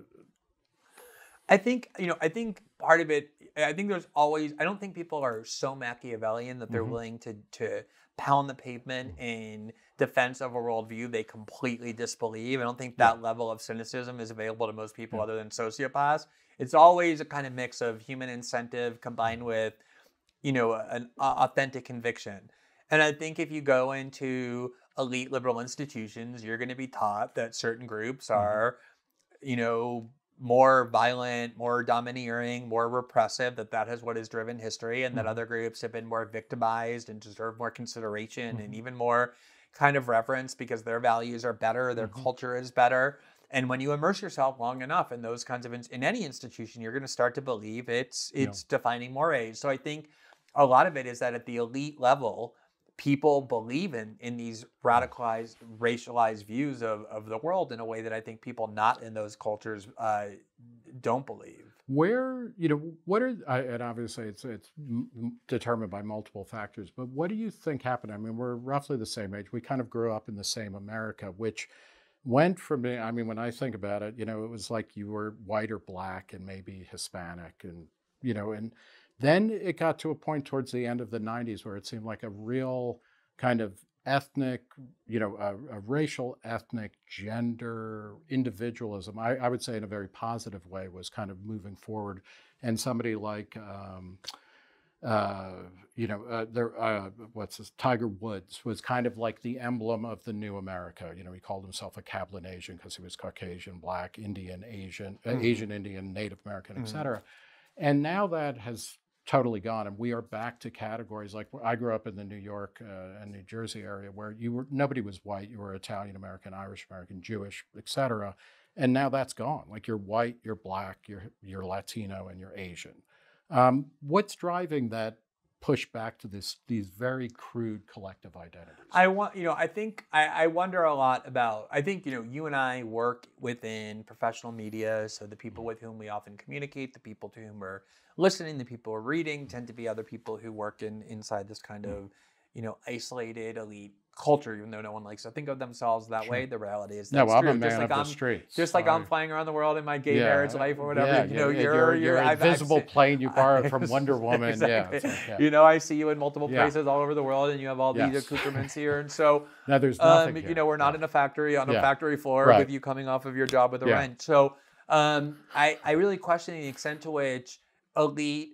I think, you know, I think part of it, I think there's always, I don't think people are so Machiavellian that they're mm-hmm. willing to to pound the pavement in defense of a worldview they completely disbelieve. I don't think that yeah. level of cynicism is available to most people yeah. other than sociopaths. It's always a kind of mix of human incentive combined with, you know, an authentic conviction. And I think if you go into elite liberal institutions, you're going to be taught that certain groups are, mm-hmm. you know, more violent, more domineering, more repressive, that that is what has driven history, and mm-hmm. that other groups have been more victimized and deserve more consideration mm-hmm. and even more kind of reverence because their values are better, their mm-hmm. culture is better. And when you immerse yourself long enough in those kinds of, in, in any institution, you're going to start to believe it's it's yeah. defining mores. So I think a lot of it is that at the elite level, people believe in, in these radicalized, racialized views of, of the world in a way that I think people not in those cultures uh, don't believe. Where, you know, what are, and obviously it's it's determined by multiple factors, but what do you think happened? I mean, we're roughly the same age. We kind of grew up in the same America, which went from being, I mean, when I think about it, you know, it was like you were white or black and maybe Hispanic and, you know, and then it got to a point towards the end of the nineties where it seemed like a real kind of ethnic, you know, a, a racial, ethnic, gender, individualism, I, I would say in a very positive way, was kind of moving forward. And somebody like, um, uh, you know, uh, there, uh, what's this, Tiger Woods was kind of like the emblem of the new America. You know, he called himself a Cablinasian because he was Caucasian, black, Indian, Asian, mm-hmm. uh, Asian, Indian, Native American, et cetera. Mm-hmm. And now that has totally gone, and we are back to categories like I grew up in the New York uh, and New Jersey area where you were nobody was white. You were Italian American, Irish American, Jewish, et cetera. And now that's gone. Like you're white, you're black, you're you're Latino, and you're Asian. Um, what's driving that push back to this these very crude collective identities? I want you know I think I, I wonder a lot about. I think you know you and I work within professional media, so the people with whom we often communicate, the people to whom we're listening, the people who are reading tend to be other people who work in inside this kind of, you know, isolated elite culture, even though no one likes to think of themselves that sure. way. The reality is that's no, well, true. I'm a man just like of I'm, the streets. Just like so I'm flying around the world in my gay yeah, marriage life or whatever. Yeah, you know, you're, you're, you're, you're, you're I've, invisible I've, plane you borrowed from Wonder Woman. Exactly. Yeah, like, yeah. You know, I see you in multiple Yeah. places all over the world, and you have all Yes. these accoutrements here. And so, no, there's nothing um, here. you know, we're not yeah. in a factory on Yeah. a factory floor Right. with you coming off of your job with a Yeah. rent. So, um, I, I really question the extent to which elite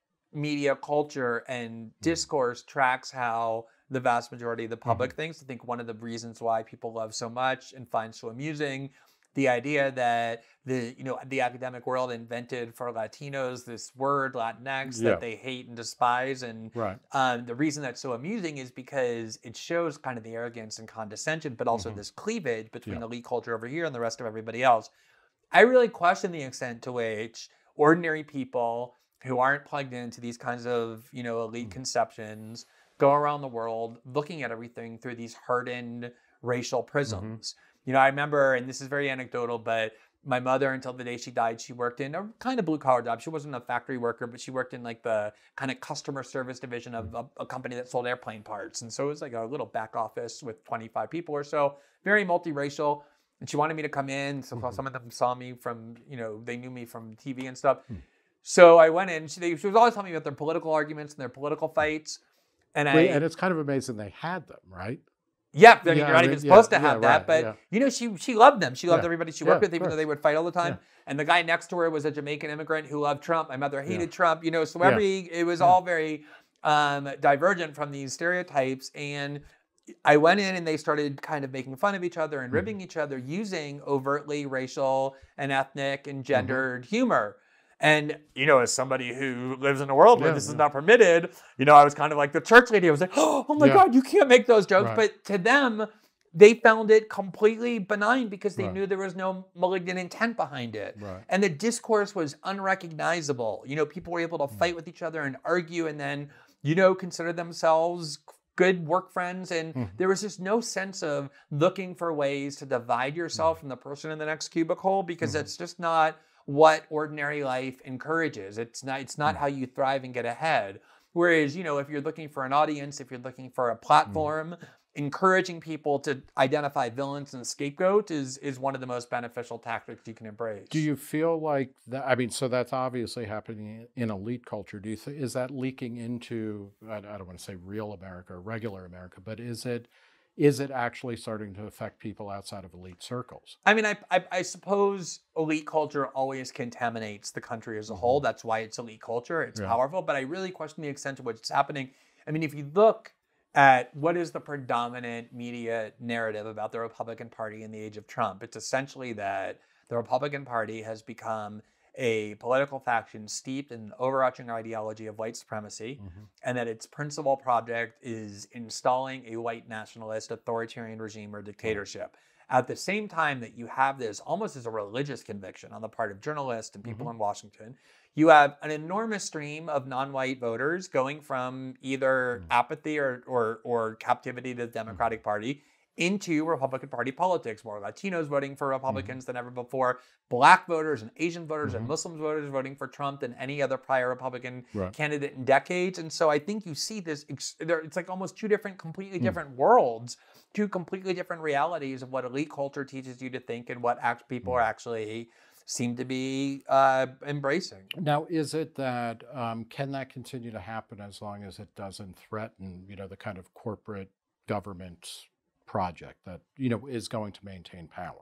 media culture and discourse tracks how the vast majority of the public mm-hmm. thinks. I think one of the reasons why people love so much and find so amusing the idea that the you know the academic world invented for Latinos this word Latinx yeah. that they hate and despise, and right. um, the reason that's so amusing is because it shows kind of the arrogance and condescension, but also mm-hmm. this cleavage between yeah. elite culture over here and the rest of everybody else. I really question the extent to which ordinary people who aren't plugged into these kinds of, you know, elite mm. conceptions go around the world looking at everything through these hardened racial prisms. Mm-hmm. You know, I remember, and this is very anecdotal, but my mother, until the day she died, she worked in a kind of blue collar job. She wasn't a factory worker, but she worked in like the kind of customer service division of a, a company that sold airplane parts. And so it was like a little back office with twenty-five people or so, very multiracial. And she wanted me to come in. So mm-hmm. some of them saw me from, you know, they knew me from T V and stuff. Mm. So I went in. She, they, she was always telling me about their political arguments and their political fights. And Wait, I and it's kind of amazing they had them, right? Yeah, I mean, yeah, you're not I mean, even supposed yeah, to have yeah, that, right, but yeah. you know, she she loved them. She loved Yeah. everybody she Yeah, worked with, of even though course. they would fight all the time. Yeah. And the guy next to her was a Jamaican immigrant who loved Trump. My mother hated Yeah. Trump. You know, so Yeah. every it was Yeah. all very um, divergent from these stereotypes. And I went in, and they started kind of making fun of each other and ribbing mm-hmm. each other using overtly racial and ethnic and gendered mm-hmm. humor. And, you know, as somebody who lives in a world where Yeah, this yeah. is not permitted, you know, I was kind of like the church lady. I was like, oh, oh my Yeah. God, you can't make those jokes. Right. But to them, they found it completely benign because they Right. knew there was no malignant intent behind it. Right. And the discourse was unrecognizable. You know, people were able to Mm. fight with each other and argue and then, you know, consider themselves good work friends. And Mhm. there was just no sense of looking for ways to divide yourself from the person in the next cubicle, because Mhm. that's just not what ordinary life encourages. It's not, it's not Mm. how you thrive and get ahead. Whereas, you know, if you're looking for an audience, if you're looking for a platform, encouraging people to identify villains and scapegoats is is one of the most beneficial tactics you can embrace. Do you feel like that? I mean, so that's obviously happening in elite culture. Do you think is that leaking into? I, I don't want to say real America or regular America, but is it is it actually starting to affect people outside of elite circles? I mean, I, I, I suppose elite culture always contaminates the country as a mm-hmm. whole. That's why it's elite culture. It's yeah. powerful. But I really question the extent to which it's happening. I mean, if you look at what is the predominant media narrative about the Republican Party in the age of Trump, it's essentially that the Republican Party has become a political faction steeped in an overarching ideology of white supremacy, mm-hmm. and that its principal project is installing a white nationalist authoritarian regime or dictatorship. Mm-hmm. At the same time that you have this almost as a religious conviction on the part of journalists and people mm-hmm. in Washington, you have an enormous stream of non-white voters going from either mm-hmm. apathy or, or, or captivity to the Democratic mm-hmm. Party into Republican Party politics. More Latinos voting for Republicans mm-hmm. than ever before, Black voters and Asian voters mm-hmm. and Muslim voters voting for Trump than any other prior Republican right. candidate in decades. And so I think you see this, it's like almost two different, completely mm-hmm. different worlds, two completely different realities of what elite culture teaches you to think and what act people mm-hmm. are actually seem to be uh, embracing. Now, is it that, um, can that continue to happen as long as it doesn't threaten, you know, the kind of corporate government project that, you know, is going to maintain power?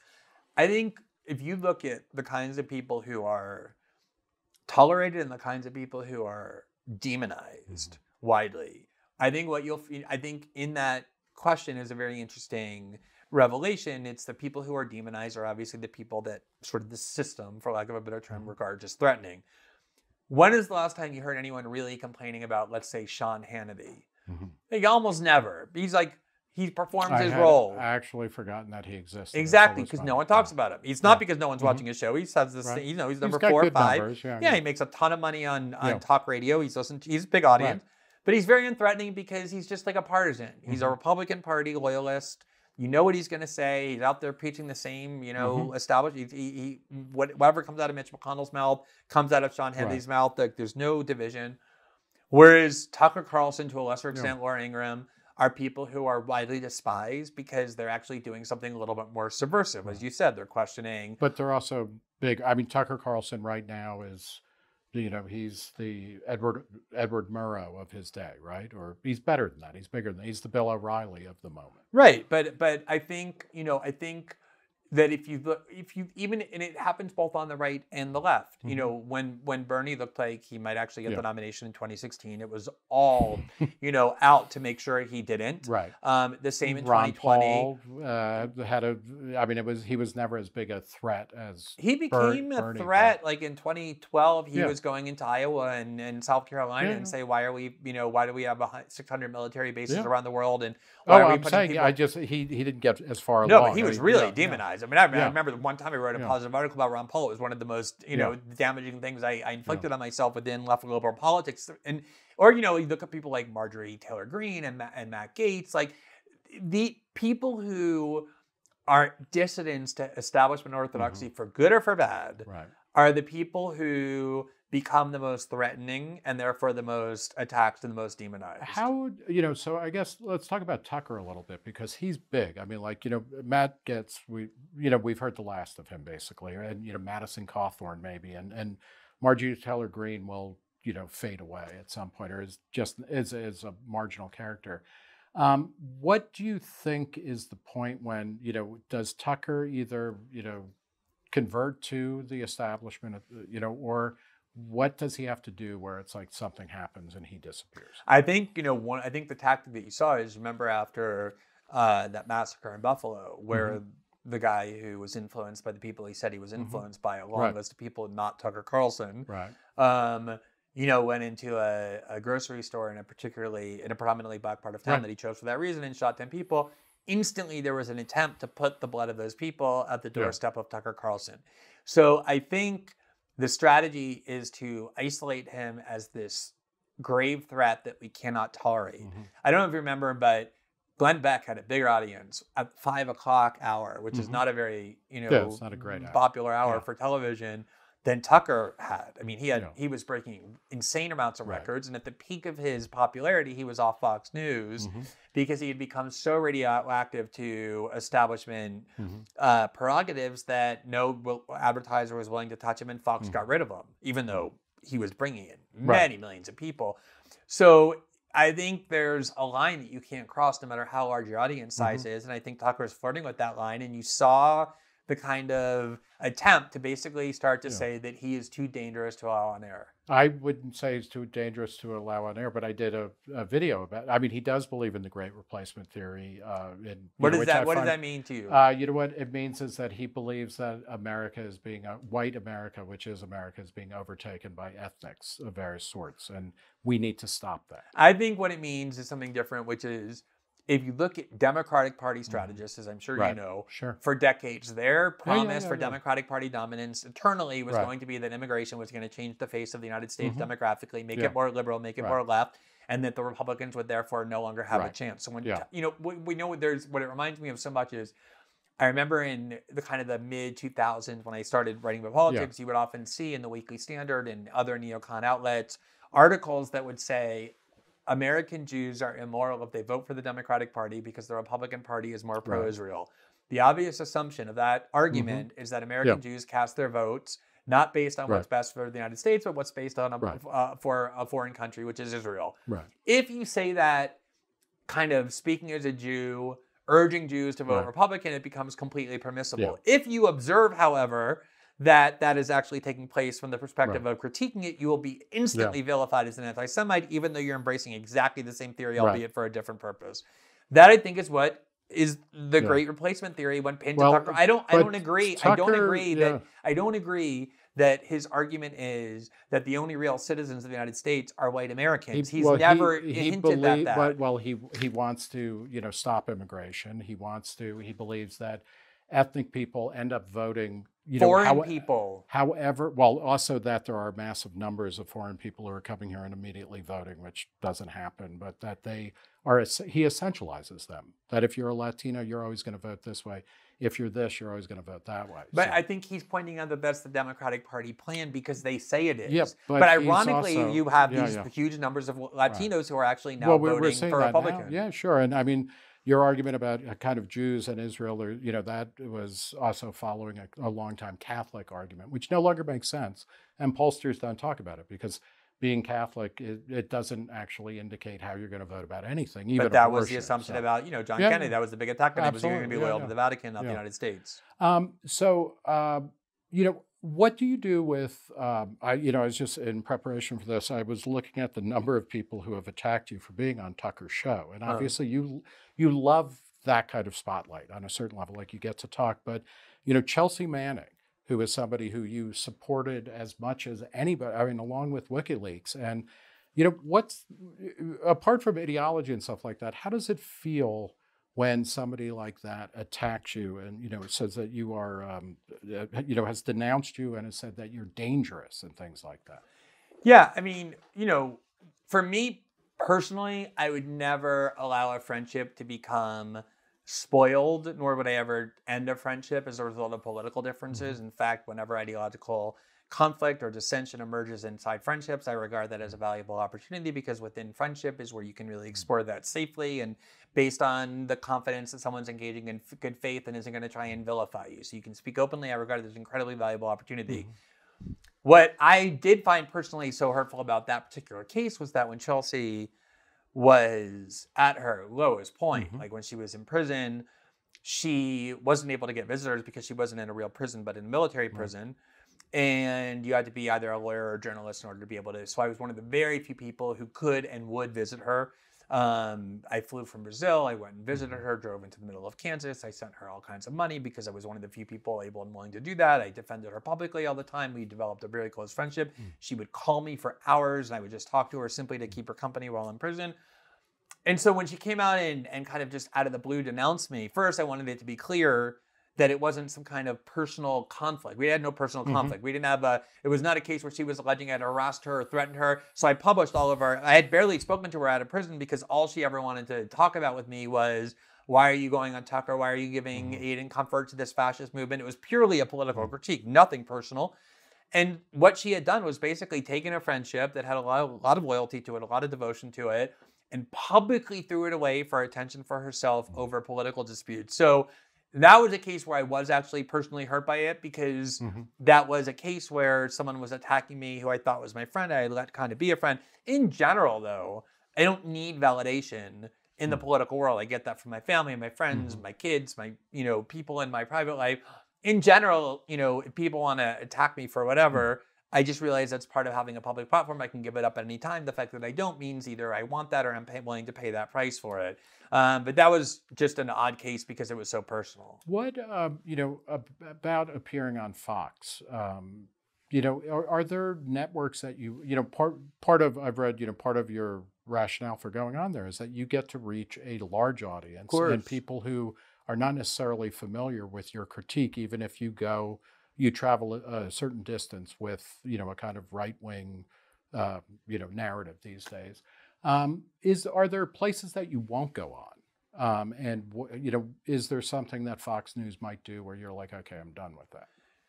I think if you look at the kinds of people who are tolerated and the kinds of people who are demonized mm-hmm. widely, I think what you'll, I think in that question is a very interesting revelation. It's the people who are demonized are obviously the people that sort of the system, for lack of a better term, regard as threatening. When is the last time you heard anyone really complaining about, let's say, Sean Hannity? Mm-hmm. Like, almost never. He's like, he performs I his had role. actually forgotten that he existed. Exactly, because no one talks yeah. about him. It's not yeah. because no one's mm-hmm. watching his show. He says this, right. thing, you know, he's number he's got four or good five. Numbers, yeah, yeah, yeah, he makes a ton of money on, on yeah. talk radio. He's listened, he's a big audience. Right. But he's very unthreatening because he's just like a partisan. He's mm-hmm. a Republican Party loyalist. You know what he's going to say. He's out there preaching the same, you know, mm-hmm. established. He, he, he, whatever comes out of Mitch McConnell's mouth comes out of Sean Hannity's right. mouth. Like, there's no division. Whereas Tucker Carlson, to a lesser extent, yeah. Laura Ingraham, are people who are widely despised because they're actually doing something a little bit more subversive. As you said, they're questioning. But they're also big. I mean, Tucker Carlson right now is, you know, he's the Edward Edward Murrow of his day, right? Or he's better than that. He's bigger than that. He's the Bill O'Reilly of the moment. Right. But but I think, you know, I think that if you look, if you even, and it happens both on the right and the left, mm-hmm. you know, when when Bernie looked like he might actually get yeah. the nomination in twenty sixteen, it was all, you know, out to make sure he didn't. Right. Um, the same in Ron twenty twenty. Paul uh, had a, I mean, it was, he was never as big a threat as he became Ber- a Bernie threat. did. Like in twenty twelve, he yeah. was going into Iowa and, and South Carolina yeah. and say, why are we, you know, why do we have six hundred military bases yeah. around the world? And oh, why are we I'm saying, people... I just, he he didn't get as far no, along. but he was I mean, really yeah, demonized. Yeah. I mean, I, yeah. I remember one time I wrote a yeah. positive article about Ron Paul. It was one of the most, you know, yeah. damaging things I, I inflicted yeah. on myself within left liberal politics. And, or, you know, you look at people like Marjorie Taylor Greene and Matt, and Matt Gaetz, like the people who are dissidents to establishment orthodoxy mm-hmm. for good or for bad right. are the people who become the most threatening and therefore the most attacked and the most demonized. How, you know, so I guess let's talk about Tucker a little bit because he's big. I mean, like, you know, Matt gets, we, you know, we've heard the last of him basically, and, you know, Madison Cawthorn maybe, and, and Marjorie Taylor Greene will, you know, fade away at some point or is just, is, is a marginal character. Um, what do you think is the point when, you know, does Tucker either, you know, convert to the establishment, you know, or what does he have to do where it's like something happens and he disappears? I think, you know, one, I think the tactic that you saw is, remember after uh, that massacre in Buffalo, where mm-hmm. the guy who was influenced by the people he said he was influenced mm-hmm. by, a long right. list of people, not Tucker Carlson, right. um, you know, went into a, a grocery store in a particularly, in a predominantly black part of town right. that he chose for that reason and shot ten people. Instantly, there was an attempt to put the blood of those people at the doorstep yeah. of Tucker Carlson. So I think the strategy is to isolate him as this grave threat that we cannot tolerate. Mm-hmm. I don't know if you remember, but Glenn Beck had a bigger audience at five o'clock hour, which mm-hmm. is not a very, you know, yeah, it's not a great popular hour, hour yeah. for television, than Tucker had. I mean, he had yeah. he was breaking insane amounts of right. records, and at the peak of his popularity, he was off Fox News mm-hmm. because he had become so radioactive to establishment mm-hmm. uh, prerogatives that no advertiser was willing to touch him, and Fox mm-hmm. got rid of him, even though he was bringing in many right. millions of people. So I think there's a line that you can't cross no matter how large your audience size mm-hmm. is, and I think Tucker's flirting with that line, and you saw the kind of attempt to basically start to yeah. say that he is too dangerous to allow on air. I wouldn't say it's too dangerous to allow on air, but I did a, a video about it. I mean, he does believe in the great replacement theory. Uh, and, what know, does that I What find, does that mean to you? Uh, you know what it means is that he believes that America is being, uh, white America, which is America, is being overtaken by ethnics of various sorts, and we need to stop that. I think what it means is something different, which is, if you look at Democratic Party strategists, as I'm sure right. you know, sure. for decades, their promise yeah, yeah, yeah, for yeah. Democratic Party dominance eternally was right. going to be that immigration was going to change the face of the United States mm-hmm. demographically, make yeah. it more liberal, make it right. more left, and that the Republicans would therefore no longer have right. a chance. So when, yeah. you know, we, we know there's, what it reminds me of so much is, I remember in the kind of the mid two thousands when I started writing about politics, yeah. you would often see in the Weekly Standard and other neocon outlets articles that would say, American Jews are immoral if they vote for the Democratic Party because the Republican Party is more pro-Israel. Right. The obvious assumption of that argument mm-hmm. is that American yeah. Jews cast their votes not based on right. what's best for the United States, but what's based on a, right. uh, for a foreign country, which is Israel. Right. If you say that kind of speaking as a Jew, urging Jews to vote right. Republican, it becomes completely permissible. Yeah. If you observe, however, that that is actually taking place from the perspective right. of critiquing it, you will be instantly yeah. vilified as an anti-Semite, even though you're embracing exactly the same theory, right. albeit for a different purpose. That, I think, is what is the yeah. great replacement theory when pinned well, to Tucker. I don't I don't agree. Tucker, I don't agree yeah. that I don't agree that his argument is that the only real citizens of the United States are white Americans. He, He's well, never he, he hinted believe, at that. But, well, he he wants to, you know, stop immigration. He wants to. He believes that ethnic people end up voting. You know, foreign how, people. However, well, also that there are massive numbers of foreign people who are coming here and immediately voting, which doesn't happen, but that they are, he essentializes them. That if you're a Latino, you're always going to vote this way. If you're this, you're always going to vote that way. But so, I think he's pointing out that that's the Democratic Party plan because they say it is. Yeah, but, but ironically, also, you have yeah, these yeah. huge numbers of Latinos right. who are actually now well, voting we're seeing for that Republicans. Now. Yeah, sure. And I mean, your argument about kind of Jews and Israel, or, you know, that was also following a, a longtime Catholic argument, which no longer makes sense. And pollsters don't talk about it because being Catholic, it, it doesn't actually indicate how you're going to vote about anything. Even but that abortion, was the assumption so. about, you know, John yeah, Kennedy. That was the big attack on him. Was he going to be loyal yeah, yeah. to the Vatican, not yeah. the United States? Um, so, uh, you know, what do you do with, um, I, you know, I was just in preparation for this, I was looking at the number of people who have attacked you for being on Tucker's show. And obviously um. you you love that kind of spotlight on a certain level, like you get to talk. But, you know, Chelsea Manning, who is somebody who you supported as much as anybody, I mean, along with WikiLeaks. And, you know, what's, apart from ideology and stuff like that, how does it feel when somebody like that attacks you and, you know, says that you are, um, you know, has denounced you and has said that you're dangerous and things like that? Yeah, I mean, you know, for me personally, I would never allow a friendship to become spoiled, nor would I ever end a friendship as a result of political differences. Mm-hmm. In fact, whenever ideological conflict or dissension emerges inside friendships, I regard that as a valuable opportunity because within friendship is where you can really explore that safely and based on the confidence that someone's engaging in good faith and isn't going to try and vilify you. So you can speak openly. I regard it as an incredibly valuable opportunity. Mm-hmm. What I did find personally so hurtful about that particular case was that when Chelsea was at her lowest point, mm-hmm. like when she was in prison, she wasn't able to get visitors because she wasn't in a real prison, but in a military mm-hmm. prison. And you had to be either a lawyer or a journalist in order to be able to. So I was one of the very few people who could and would visit her. Um, I flew from Brazil. I went and visited her, drove into the middle of Kansas. I sent her all kinds of money because I was one of the few people able and willing to do that. I defended her publicly all the time. We developed a very close friendship. Mm. She would call me for hours and I would just talk to her simply to keep her company while in prison. And so when she came out and, and kind of just out of the blue denounced me, first I wanted it to be clear that it wasn't some kind of personal conflict. We had no personal mm-hmm. conflict. We didn't have a, it was not a case where she was alleging I had harassed her or threatened her. So I published all of our, I had barely spoken to her out of prison because all she ever wanted to talk about with me was, why are you going on Tucker? Why are you giving mm-hmm. aid and comfort to this fascist movement? It was purely a political mm-hmm. critique, nothing personal. And what she had done was basically taken a friendship that had a lot, a lot of loyalty to it, a lot of devotion to it, and publicly threw it away for attention for herself over political disputes. So that was a case where I was actually personally hurt by it because mm-hmm. that was a case where someone was attacking me who I thought was my friend. I let kind of be a friend. In general, though, I don't need validation in the political world. I get that from my family and my friends, mm-hmm. my kids, my, you know, people in my private life. In general, you know, if people want to attack me for whatever, mm-hmm. I just realize that's part of having a public platform. I can give it up at any time. The fact that I don't means either I want that or I'm pay, willing to pay that price for it. Um, but that was just an odd case because it was so personal. What, um, you know, ab- about appearing on Fox, um, you know, are, are there networks that you, you know, part, part of, I've read, you know, part of your rationale for going on there is that you get to reach a large audience and people who are not necessarily familiar with your critique, even if you go, you travel a, a certain distance with, you know, a kind of right-wing, uh, you know, narrative these days. Um, is are there places that you won't go on? Um, and, you know, is there something that Fox News might do where you're like, okay, I'm done with that?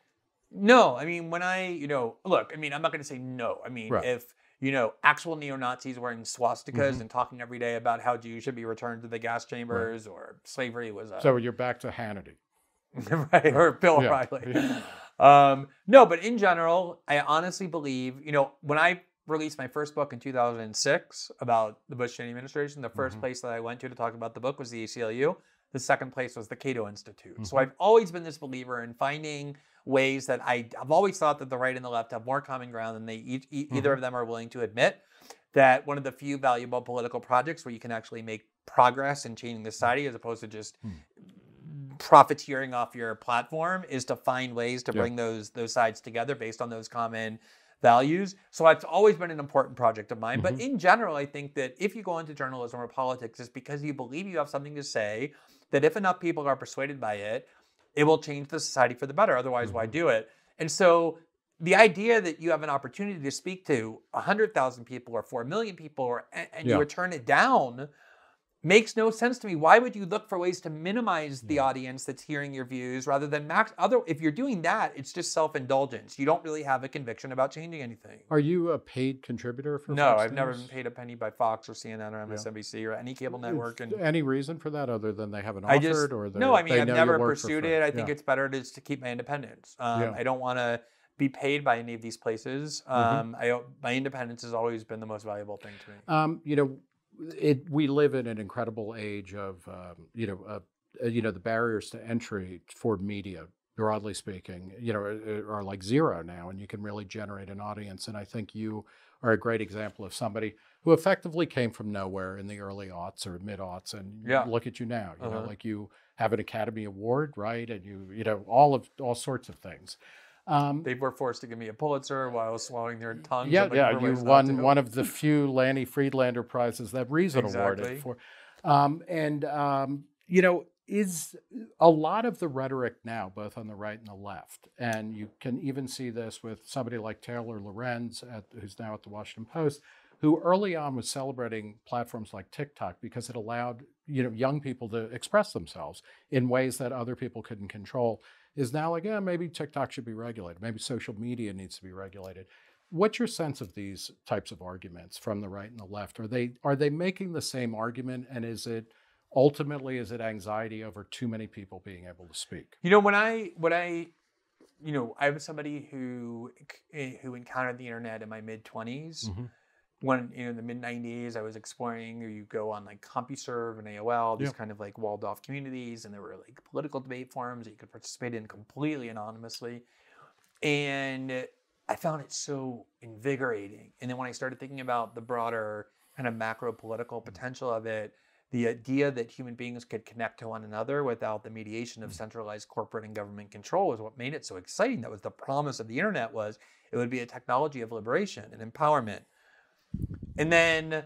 No, I mean, when I, you know, look, I mean, I'm not going to say no. I mean, right. if, you know, actual neo-Nazis wearing swastikas mm-hmm. and talking every day about how Jews should be returned to the gas chambers right. or slavery was a... So you're back to Hannity. right, or Bill yeah. O'Reilly. Yeah. Um, no, but in general, I honestly believe, you know, when I released my first book in two thousand six about the Bush-Cheney administration, the first mm-hmm. place that I went to to talk about the book was the A C L U. The second place was the Cato Institute. Mm-hmm. So I've always been this believer in finding ways that I, I've always thought that the right and the left have more common ground than they e- e- mm-hmm. either of them are willing to admit. That one of the few valuable political projects where you can actually make progress in changing the society as opposed to just mm-hmm. profiteering off your platform is to find ways to Yeah. bring those those sides together based on those common values. So it's always been an important project of mine. Mm-hmm. But in general, I think that if you go into journalism or politics, it's because you believe you have something to say, that if enough people are persuaded by it, it will change the society for the better. Otherwise, mm-hmm. why do it? And so the idea that you have an opportunity to speak to one hundred thousand people or four million people or, and, and yeah. you would turn it down makes no sense to me. Why would you look for ways to minimize the yeah. audience that's hearing your views rather than max? Other, if you're doing that, it's just self-indulgence. You don't really have a conviction about changing anything. Are you a paid contributor for No, Fox I've News? never been paid a penny by Fox or C N N or M S N B C yeah. or any cable network. And any reason for that other than they haven't I offered? Just, or no, I mean, I've never you pursued it. I think yeah. it's better to, to keep my independence. Um, yeah. I don't want to be paid by any of these places. Um, mm-hmm. I, my independence has always been the most valuable thing to me. Um, you know, It, we live in an incredible age of, um, you know, uh, you know, the barriers to entry for media, broadly speaking, you know, are, are like zero now, and you can really generate an audience. And I think you are a great example of somebody who effectively came from nowhere in the early aughts or mid aughts, and yeah. look at you now. You uh-huh. know, like you have an Academy Award, right? And you, you know, all of all sorts of things. Um, they were forced to give me a Pulitzer while swallowing their tongues. Yeah, yeah, you won one of the few Lanny Friedlander prizes that Reason exactly. awarded for. Um, and, um, you know, is a lot of the rhetoric now, both on the right and the left, and you can even see this with somebody like Taylor Lorenz, at, who's now at the Washington Post, who early on was celebrating platforms like TikTok because it allowed, you know, young people to express themselves in ways that other people couldn't control, is now like, yeah, maybe TikTok should be regulated. Maybe social media needs to be regulated. What's your sense of these types of arguments from the right and the left? Are they are they making the same argument, and is it ultimately is it anxiety over too many people being able to speak? You know, when I when I, you know, I was somebody who who encountered the internet in my mid twenties. Mm-hmm. When, you know, in the mid nineties, I was exploring, you go on like CompuServe and A O L, these yeah. kind of like walled off communities, and there were like political debate forums that you could participate in completely anonymously. And I found it so invigorating. And then when I started thinking about the broader kind of macro political potential of it, the idea that human beings could connect to one another without the mediation of centralized corporate and government control was what made it so exciting. That was the promise of the internet, was it would be a technology of liberation and empowerment. And then,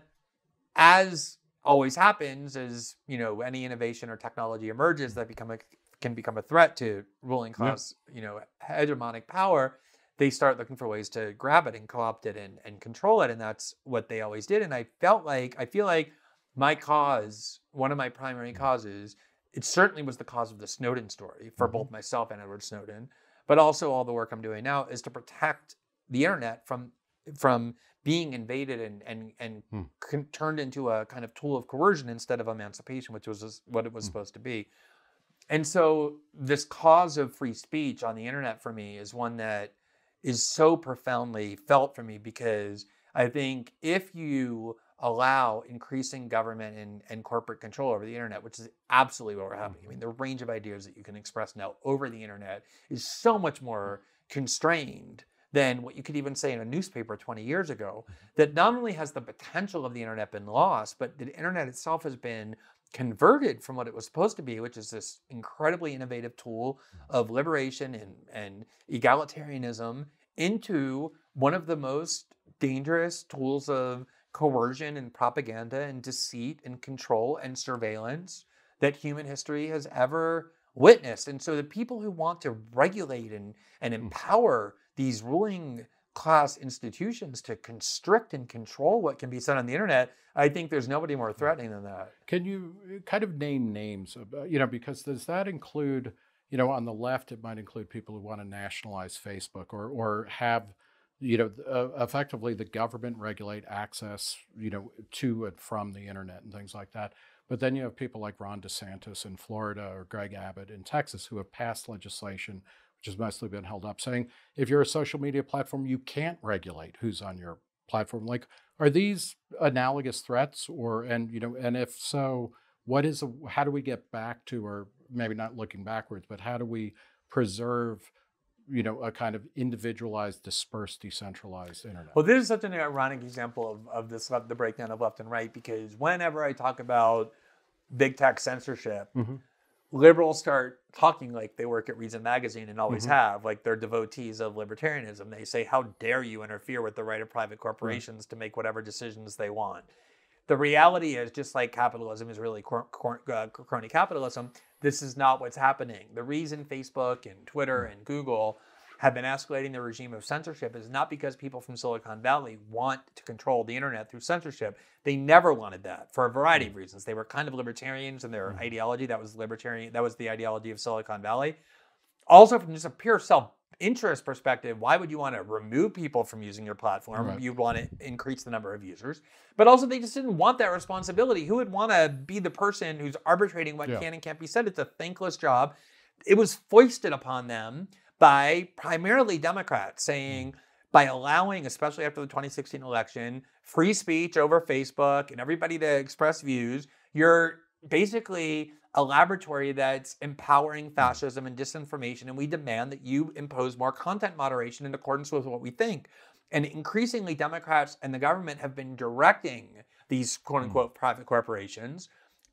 as always happens, as you know, any innovation or technology emerges that become a, can become a threat to ruling class, yeah. you know, hegemonic power, they start looking for ways to grab it and co-opt it and, and control it. And that's what they always did. And I felt like, I feel like my cause, one of my primary causes, it certainly was the cause of the Snowden story for mm-hmm. both myself and Edward Snowden, but also all the work I'm doing now is to protect the internet from from being invaded and and and hmm. con- turned into a kind of tool of coercion instead of emancipation, which was what it was hmm. supposed to be. And so this cause of free speech on the internet for me is one that is so profoundly felt for me, because I think if you allow increasing government and, and corporate control over the internet, which is absolutely what we're having. I mean, the range of ideas that you can express now over the internet is so much more constrained than what you could even say in a newspaper twenty years ago, that not only has the potential of the internet been lost, but the internet itself has been converted from what it was supposed to be, which is this incredibly innovative tool of liberation and, and egalitarianism, into one of the most dangerous tools of coercion and propaganda and deceit and control and surveillance that human history has ever witnessed. And so the people who want to regulate and, and empower these ruling class institutions to constrict and control what can be said on the internet, I think there's nobody more threatening than that. Can you kind of name names, you know, because does that include, you know, on the left, it might include people who want to nationalize Facebook or or have, you know, uh, effectively the government regulate access, you know, to and from the internet and things like that. But then you have people like Ron DeSantis in Florida or Greg Abbott in Texas who have passed legislation, which has mostly been held up, saying if you're a social media platform, you can't regulate who's on your platform. Like, are these analogous threats, or and you know, and if so, what is a, how do we get back to, or maybe not looking backwards, but how do we preserve, you know, a kind of individualized, dispersed, decentralized internet? Well, this is such an ironic example of, of this, the breakdown of left and right, because whenever I talk about big tech censorship, mm-hmm. liberals start talking like they work at Reason Magazine and always Mm-hmm. have, like they're devotees of libertarianism. They say, how dare you interfere with the right of private corporations right. to make whatever decisions they want. The reality is, just like capitalism is really cor- cor- uh, crony capitalism, this is not what's happening. The reason Facebook and Twitter and Google have been escalating the regime of censorship is not because people from Silicon Valley want to control the internet through censorship. They never wanted that for a variety of reasons. They were kind of libertarians in their ideology. That was libertarian. That was the ideology of Silicon Valley. Also, from just a pure self-interest perspective, why would you want to remove people from using your platform? Right. You'd want to increase the number of users. But also, they just didn't want that responsibility. Who would want to be the person who's arbitrating what yeah. can and can't be said? It's a thankless job. It was foisted upon them by primarily Democrats, saying by allowing, especially after the twenty sixteen election, free speech over Facebook and everybody to express views, you're basically a laboratory that's empowering fascism and disinformation, and we demand that you impose more content moderation in accordance with what we think. And increasingly, Democrats and the government have been directing these quote-unquote private corporations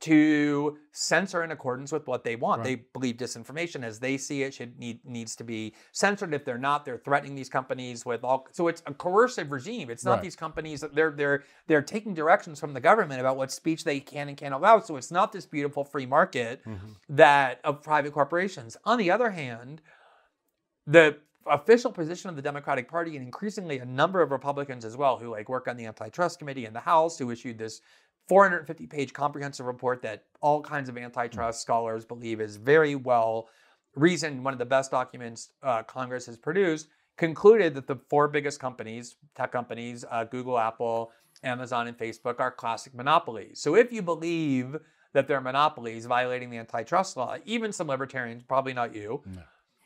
to censor in accordance with what they want. Right. They believe disinformation as they see it should need needs to be censored. If they're not, they're threatening these companies with all. So it's a coercive regime. It's not right. these companies that they're they're they're taking directions from the government about what speech they can and can't allow. So it's not this beautiful free market mm-hmm. that of private corporations. On the other hand, the official position of the Democratic Party, and increasingly a number of Republicans as well, who like work on the antitrust committee in the House, who issued this four hundred fifty page comprehensive report that all kinds of antitrust scholars believe is very well reasoned, one of the best documents uh, Congress has produced, concluded that the four biggest companies, tech companies, uh, Google, Apple, Amazon, and Facebook, are classic monopolies. So if you believe that they're monopolies violating the antitrust law, even some libertarians, probably not you, no.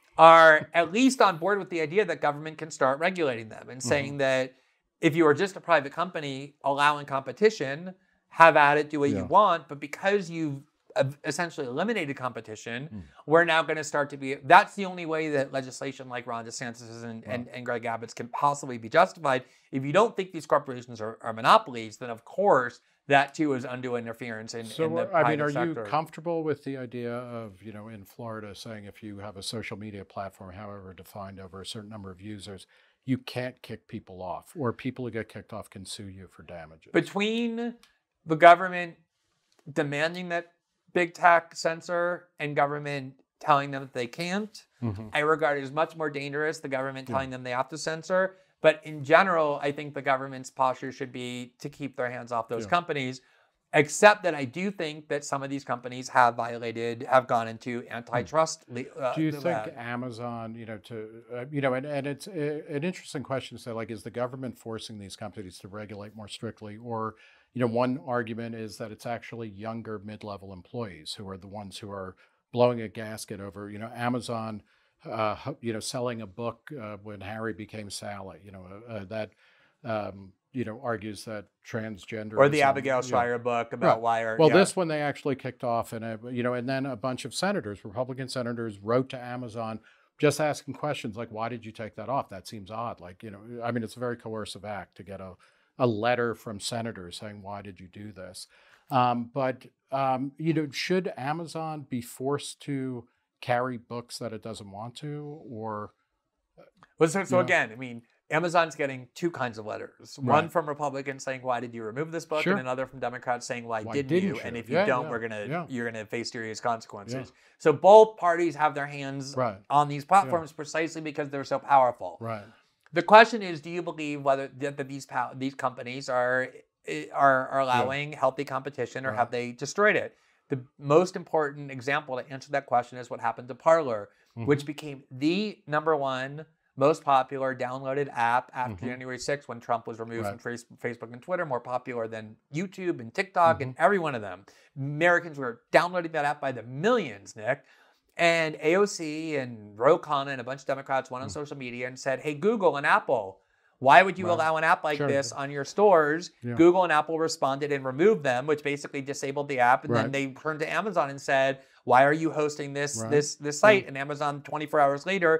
are at least on board with the idea that government can start regulating them and saying mm-hmm. that if you are just a private company allowing competition, have at it, do what yeah. you want, but because you've essentially eliminated competition, mm. we're now going to start to be, that's the only way that legislation like Ron DeSantis and, wow. and, and Greg Abbott's can possibly be justified. If you don't think these corporations are, are monopolies, then of course that too is undue interference in, so in the I mean, are sector. You comfortable with the idea of, you know, in Florida saying if you have a social media platform, however defined, over a certain number of users, you can't kick people off, or people who get kicked off can sue you for damages? Between the government demanding that big tech censor and government telling them that they can't, mm-hmm. I regard it as much more dangerous, the government telling yeah. them they have to censor. But in general, I think the government's posture should be to keep their hands off those yeah. companies, except that I do think that some of these companies have violated, have gone into antitrust. Uh, do you think uh, Amazon, you know, to, uh, you know, and, and it's uh, an interesting question to say, like, is the government forcing these companies to regulate more strictly? Or, you know, one argument is that it's actually younger mid-level employees who are the ones who are blowing a gasket over, you know, Amazon, uh, you know, selling a book uh, when Harry became Sally, you know, uh, that, um, you know, argues that transgender. Or the Abigail Shrier yeah. book about right. why. Are, well, yeah. this one they actually kicked off, and, a, you know, and then a bunch of senators, Republican senators, wrote to Amazon just asking questions like, why did you take that off? That seems odd. Like, you know, I mean, it's a very coercive act to get a a letter from senators saying, why did you do this? Um, but, um, you know, should Amazon be forced to carry books that it doesn't want to? Or, well, so, so again, I mean, Amazon's getting two kinds of letters. Right. One from Republicans saying, why did you remove this book? Sure. And another from Democrats saying, why, why didn't, didn't you? you? And if you yeah, don't, yeah, we're gonna yeah. you're gonna face serious consequences. Yeah. So both parties have their hands right. on these platforms yeah. precisely because they're so powerful. Right. The question is, do you believe whether that these these companies are are, are allowing yeah. healthy competition, or right. have they destroyed it? The most important example to answer that question is what happened to Parler, mm-hmm. which became the number one most popular downloaded app after mm-hmm. January sixth, when Trump was removed right. from Facebook and Twitter, more popular than YouTube and TikTok mm-hmm. and every one of them. Americans were downloading that app by the millions, Nick. And A O C and Ro Khanna and a bunch of Democrats went on mm. social media and said, hey, Google and Apple, why would you right. allow an app like sure. this on your stores? Yeah. Google and Apple responded and removed them, which basically disabled the app. And right. then they turned to Amazon and said, why are you hosting this, right. this, this site? Yeah. And Amazon, twenty-four hours later,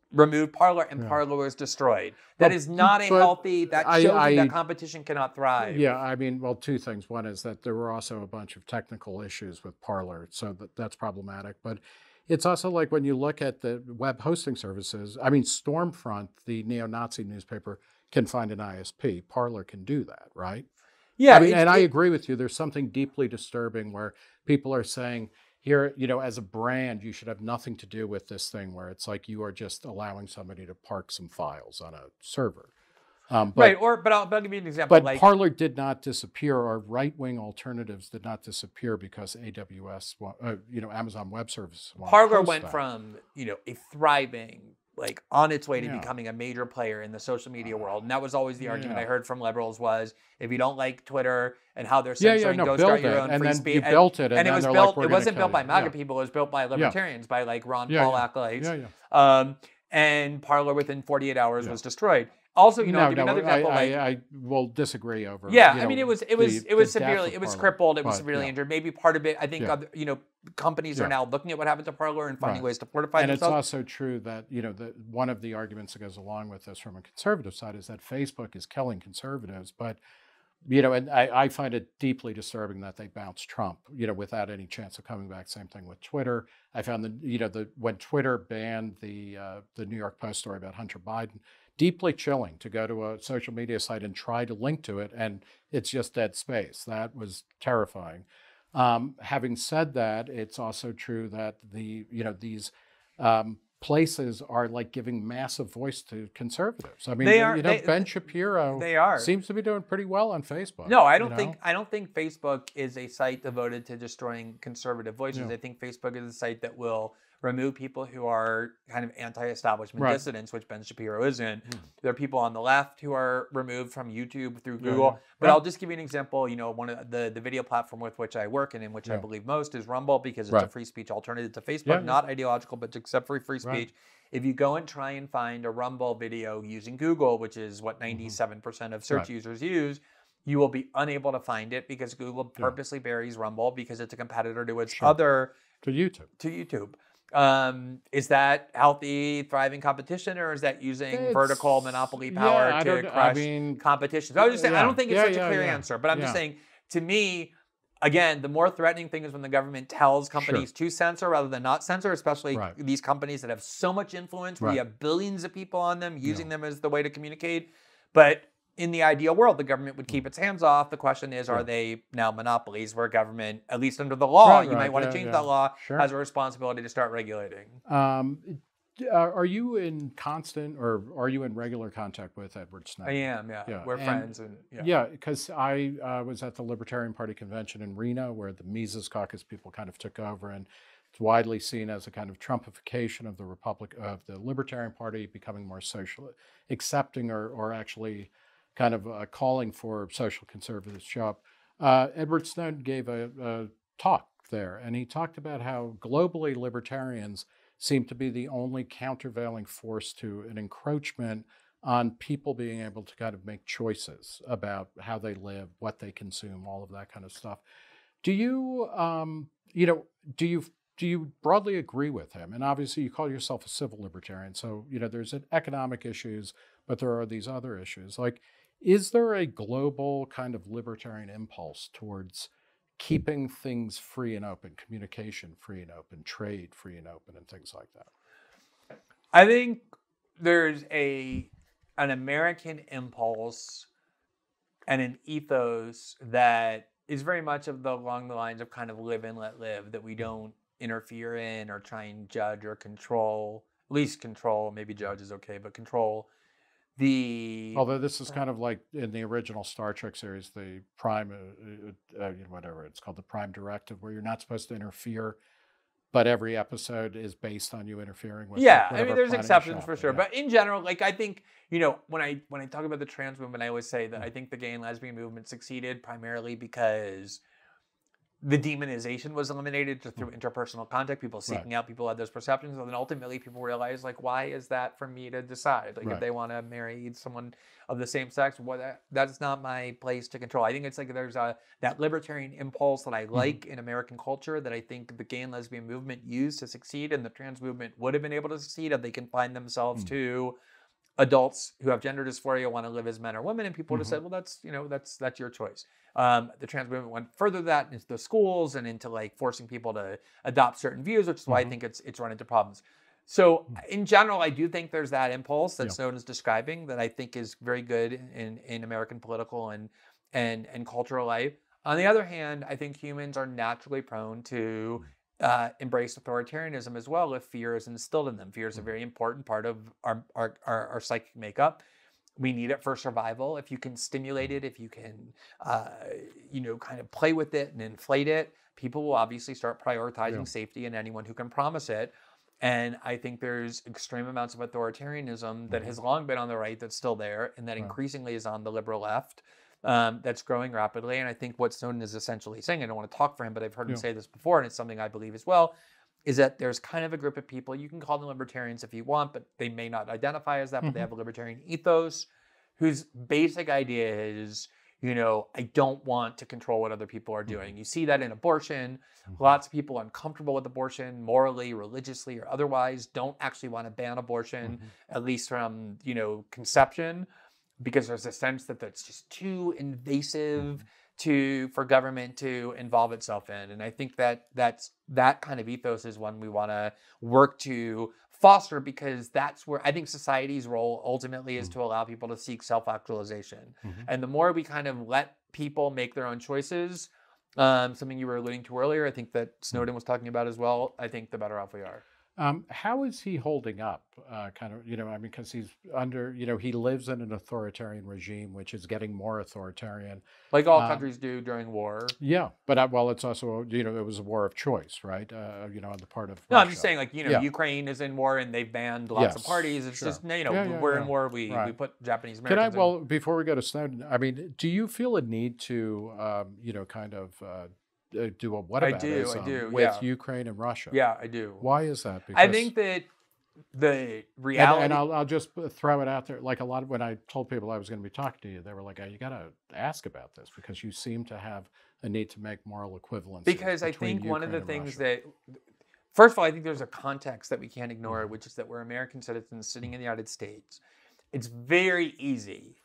removed Parler, and Yeah. Parler was destroyed. That Well, is not a but healthy, that I- shows you I- that competition cannot thrive. Yeah, I mean, well, two things. One is that there were also a bunch of technical issues with Parler, so that, that's problematic. But it's also like when you look at the web hosting services, I mean, Stormfront, the neo-Nazi newspaper, can find an I S P. Parler can do that, right? Yeah, I mean, it- and I it- agree with you. There's something deeply disturbing where people are saying, here, you know, as a brand, you should have nothing to do with this thing where it's like you are just allowing somebody to park some files on a server. Um, but, right, or but I'll, but I'll give you an example. But like, Parler did not disappear, or right-wing alternatives did not disappear because A W S, wa- uh, you know, Amazon Web Services. won't Parler host went that. from, you know, a thriving, like on its way to Yeah. becoming a major player in the social media world. And that was always the argument Yeah. I heard from liberals was, if you don't like Twitter and how they're Yeah, yeah, censoring, no, go build start your it. own And free then speech. you built it, and and it then was they're built, like, "We're it gonna wasn't built kill by you." MAGA Yeah. people, it was built by libertarians, by like Ron Yeah, Paul yeah. acolytes. Yeah, yeah. Um, and Parler within forty-eight hours was destroyed. Also, you know, no, I'll give you no, another example. I, like, I, I will disagree over. yeah, you I mean, know, it was it was the- it was the death severely of it was Parler. crippled. It was But, severely yeah. injured. Maybe part of it. I think Yeah. other, you know, companies Yeah. are now looking at what happened to Parler and finding Right. ways to fortify And it's themselves. also true that, you know, the, one of the arguments that goes along with this from a conservative side is that Facebook is killing conservatives. But, you know, and I, I find it deeply disturbing that they bounced Trump, you know, without any chance of coming back. Same thing with Twitter. I found that, you know, the when Twitter banned the uh, the New York Post story about Hunter Biden, deeply chilling to go to a social media site and try to link to it, and it's just dead space. That was terrifying. Um, having said that, it's also true that the you know these um, places are like giving massive voice to conservatives. I mean, They are- you know, they- Ben Shapiro they are. seems to be doing pretty well on Facebook. No, I you don't know? think I don't think Facebook is a site devoted to destroying conservative voices. Yeah. I think Facebook is a site that will remove people who are kind of anti-establishment Right. dissidents, which Ben Shapiro isn't. There are people on the left who are removed from YouTube through Yeah, Google. yeah. But Right. I'll just give you an example. You know, one of the the video platform with which I work and in which I Yeah. believe most is Rumble, because it's a Right. free speech alternative to Facebook, Yeah, yeah. not ideological, but except for free Right. speech. If you go and try and find a Rumble video using Google, which is what ninety-seven percent of search Mm-hmm. Right. users use, you will be unable to find it because Google purposely buries Rumble because it's a competitor to its Sure. other To YouTube. to YouTube. Um, is that healthy, thriving competition, or is that using It's- vertical monopoly yeah, power I to don't- I crush mean, competition? So I was just saying, I yeah, don't think it's yeah, such yeah, a clear yeah, answer, but I'm just yeah. saying, to me, again, the more threatening thing is when the government tells companies to censor rather than not censor, especially Right. these companies that have so much influence, where you Right. have billions of people on them using them as the way to communicate. But in the ideal world, the government would keep its hands off. The question is, are Yeah. they now monopolies where government, at least under the law, Right, you might right, want to yeah, change yeah. that law, Sure. has a responsibility to start regulating. Um, d- uh, are you in constant or are you in regular contact with Edward I Snowden? am, yeah. Yeah, We're and- friends. and Yeah. Yeah, because I uh, was at the Libertarian Party convention in Reno, where the Mises Caucus people kind of took over, and it's widely seen as a kind of Trumpification of the Republic of the Libertarian Party, becoming more social, accepting, or or actually kind of uh, calling for social conservatives to show up. Uh, Edward Snowden gave a, a talk there, and he talked about how globally libertarians seem to be the only countervailing force to an encroachment on people being able to kind of make choices about how they live, what they consume, all of that kind of stuff. Do you, um, you know, do you do you broadly agree with him? And obviously, you call yourself a civil libertarian, so you know there's an economic issues, but there are these other issues. Like, is there a global kind of libertarian impulse towards keeping things free and open, communication free and open, trade free and open, and things like that? I think there's a an American impulse and an ethos that is very much of the along the lines of kind of live and let live, that we don't interfere in or try and judge or control, at least control, maybe judge is okay, but control the... Although this is kind of like in the original Star Trek series, the Prime, uh, uh, whatever it's called, the Prime Directive, where you're not supposed to interfere, but every episode is based on you interfering with. Yeah, I whatever mean, there's planet exceptions you for shop sure, at, but in general, like I think, you know, when I when I talk about the trans movement, I always say that I think the gay and lesbian movement succeeded primarily because the demonization was eliminated just through interpersonal contact, people seeking Right. out people who had those perceptions, and then ultimately people realize, like, why is that for me to decide? Like, Right. if they want to marry someone of the same sex, what that, that's not my place to control. I think it's like there's a that libertarian impulse that I like mm-hmm. in American culture that I think the gay and lesbian movement used to succeed, and the trans movement would have been able to succeed if they confined themselves mm-hmm. to adults who have gender dysphoria, want to live as men or women, and people would have mm-hmm. said, well, that's, you know, that's that's your choice. Um, the trans movement went further than that into the schools and into like forcing people to adopt certain views, which is why mm-hmm. I think it's it's run into problems. So in general, I do think there's that impulse that yeah. Snowden's describing that I think is very good in, in American political and, and, and cultural life. On the other hand, I think humans are naturally prone to uh, embrace authoritarianism as well if fear is instilled in them. Fear is a very important part of our, our, our, our psychic makeup. We need it for survival. If you can stimulate it, if you can, uh, you know, kind of play with it and inflate it, people will obviously start prioritizing yeah. safety and anyone who can promise it. And I think there's extreme amounts of authoritarianism that mm-hmm. has long been on the right that's still there, and that wow. increasingly is on the liberal left um, that's growing rapidly. And I think what Snowden is essentially saying, I don't want to talk for him, but I've heard yeah. him say this before, and it's something I believe as well, is that there's kind of a group of people, you can call them libertarians if you want, but they may not identify as that, mm-hmm. but they have a libertarian ethos, whose basic idea is, you know, I don't want to control what other people are doing. Mm-hmm. You see that in abortion. Mm-hmm. Lots of people uncomfortable with abortion, morally, religiously, or otherwise, don't actually want to ban abortion, mm-hmm. at least from, you know, conception, because there's a sense that that's just too invasive mm-hmm. to for government to involve itself in. And I think that that's that kind of ethos is one we want to work to foster, because that's where I think society's role ultimately is mm-hmm. to allow people to seek self-actualization. Mm-hmm. And the more we kind of let people make their own choices, um, something you were alluding to earlier, I think that Snowden was talking about as well, I think the better off we are. Um, how is he holding up? Uh, kind of, you know, I mean, because he's under, you know, he lives in an authoritarian regime, which is getting more authoritarian. Like all um, countries do during war. Yeah, but uh, well, it's also, you know, it was a war of choice, right? Uh, you know, on the part of No, Russia. I'm just saying, like, you know, yeah. Ukraine is in war and they've banned lots yes, of parties. It's sure. just, you know, yeah, yeah, we're yeah. in war. We right. we put Japanese Can Americans I, well, in. before we go to Snowden, I mean, do you feel a need to, um, you know, kind of uh, do a whataboutism I do, I do, with yeah. Ukraine and Russia? Yeah, I do. Why is that? Because I think that the reality... And, and I'll, I'll just throw it out there. Like a lot of, when I told people I was going to be talking to you, they were like, oh, you got to ask about this because you seem to have a need to make moral equivalence. Because I think Ukraine one of the things Russia. that... First of all, I think there's a context that we can't ignore, mm-hmm. which is that we're American citizens sitting in the United States. It's very easy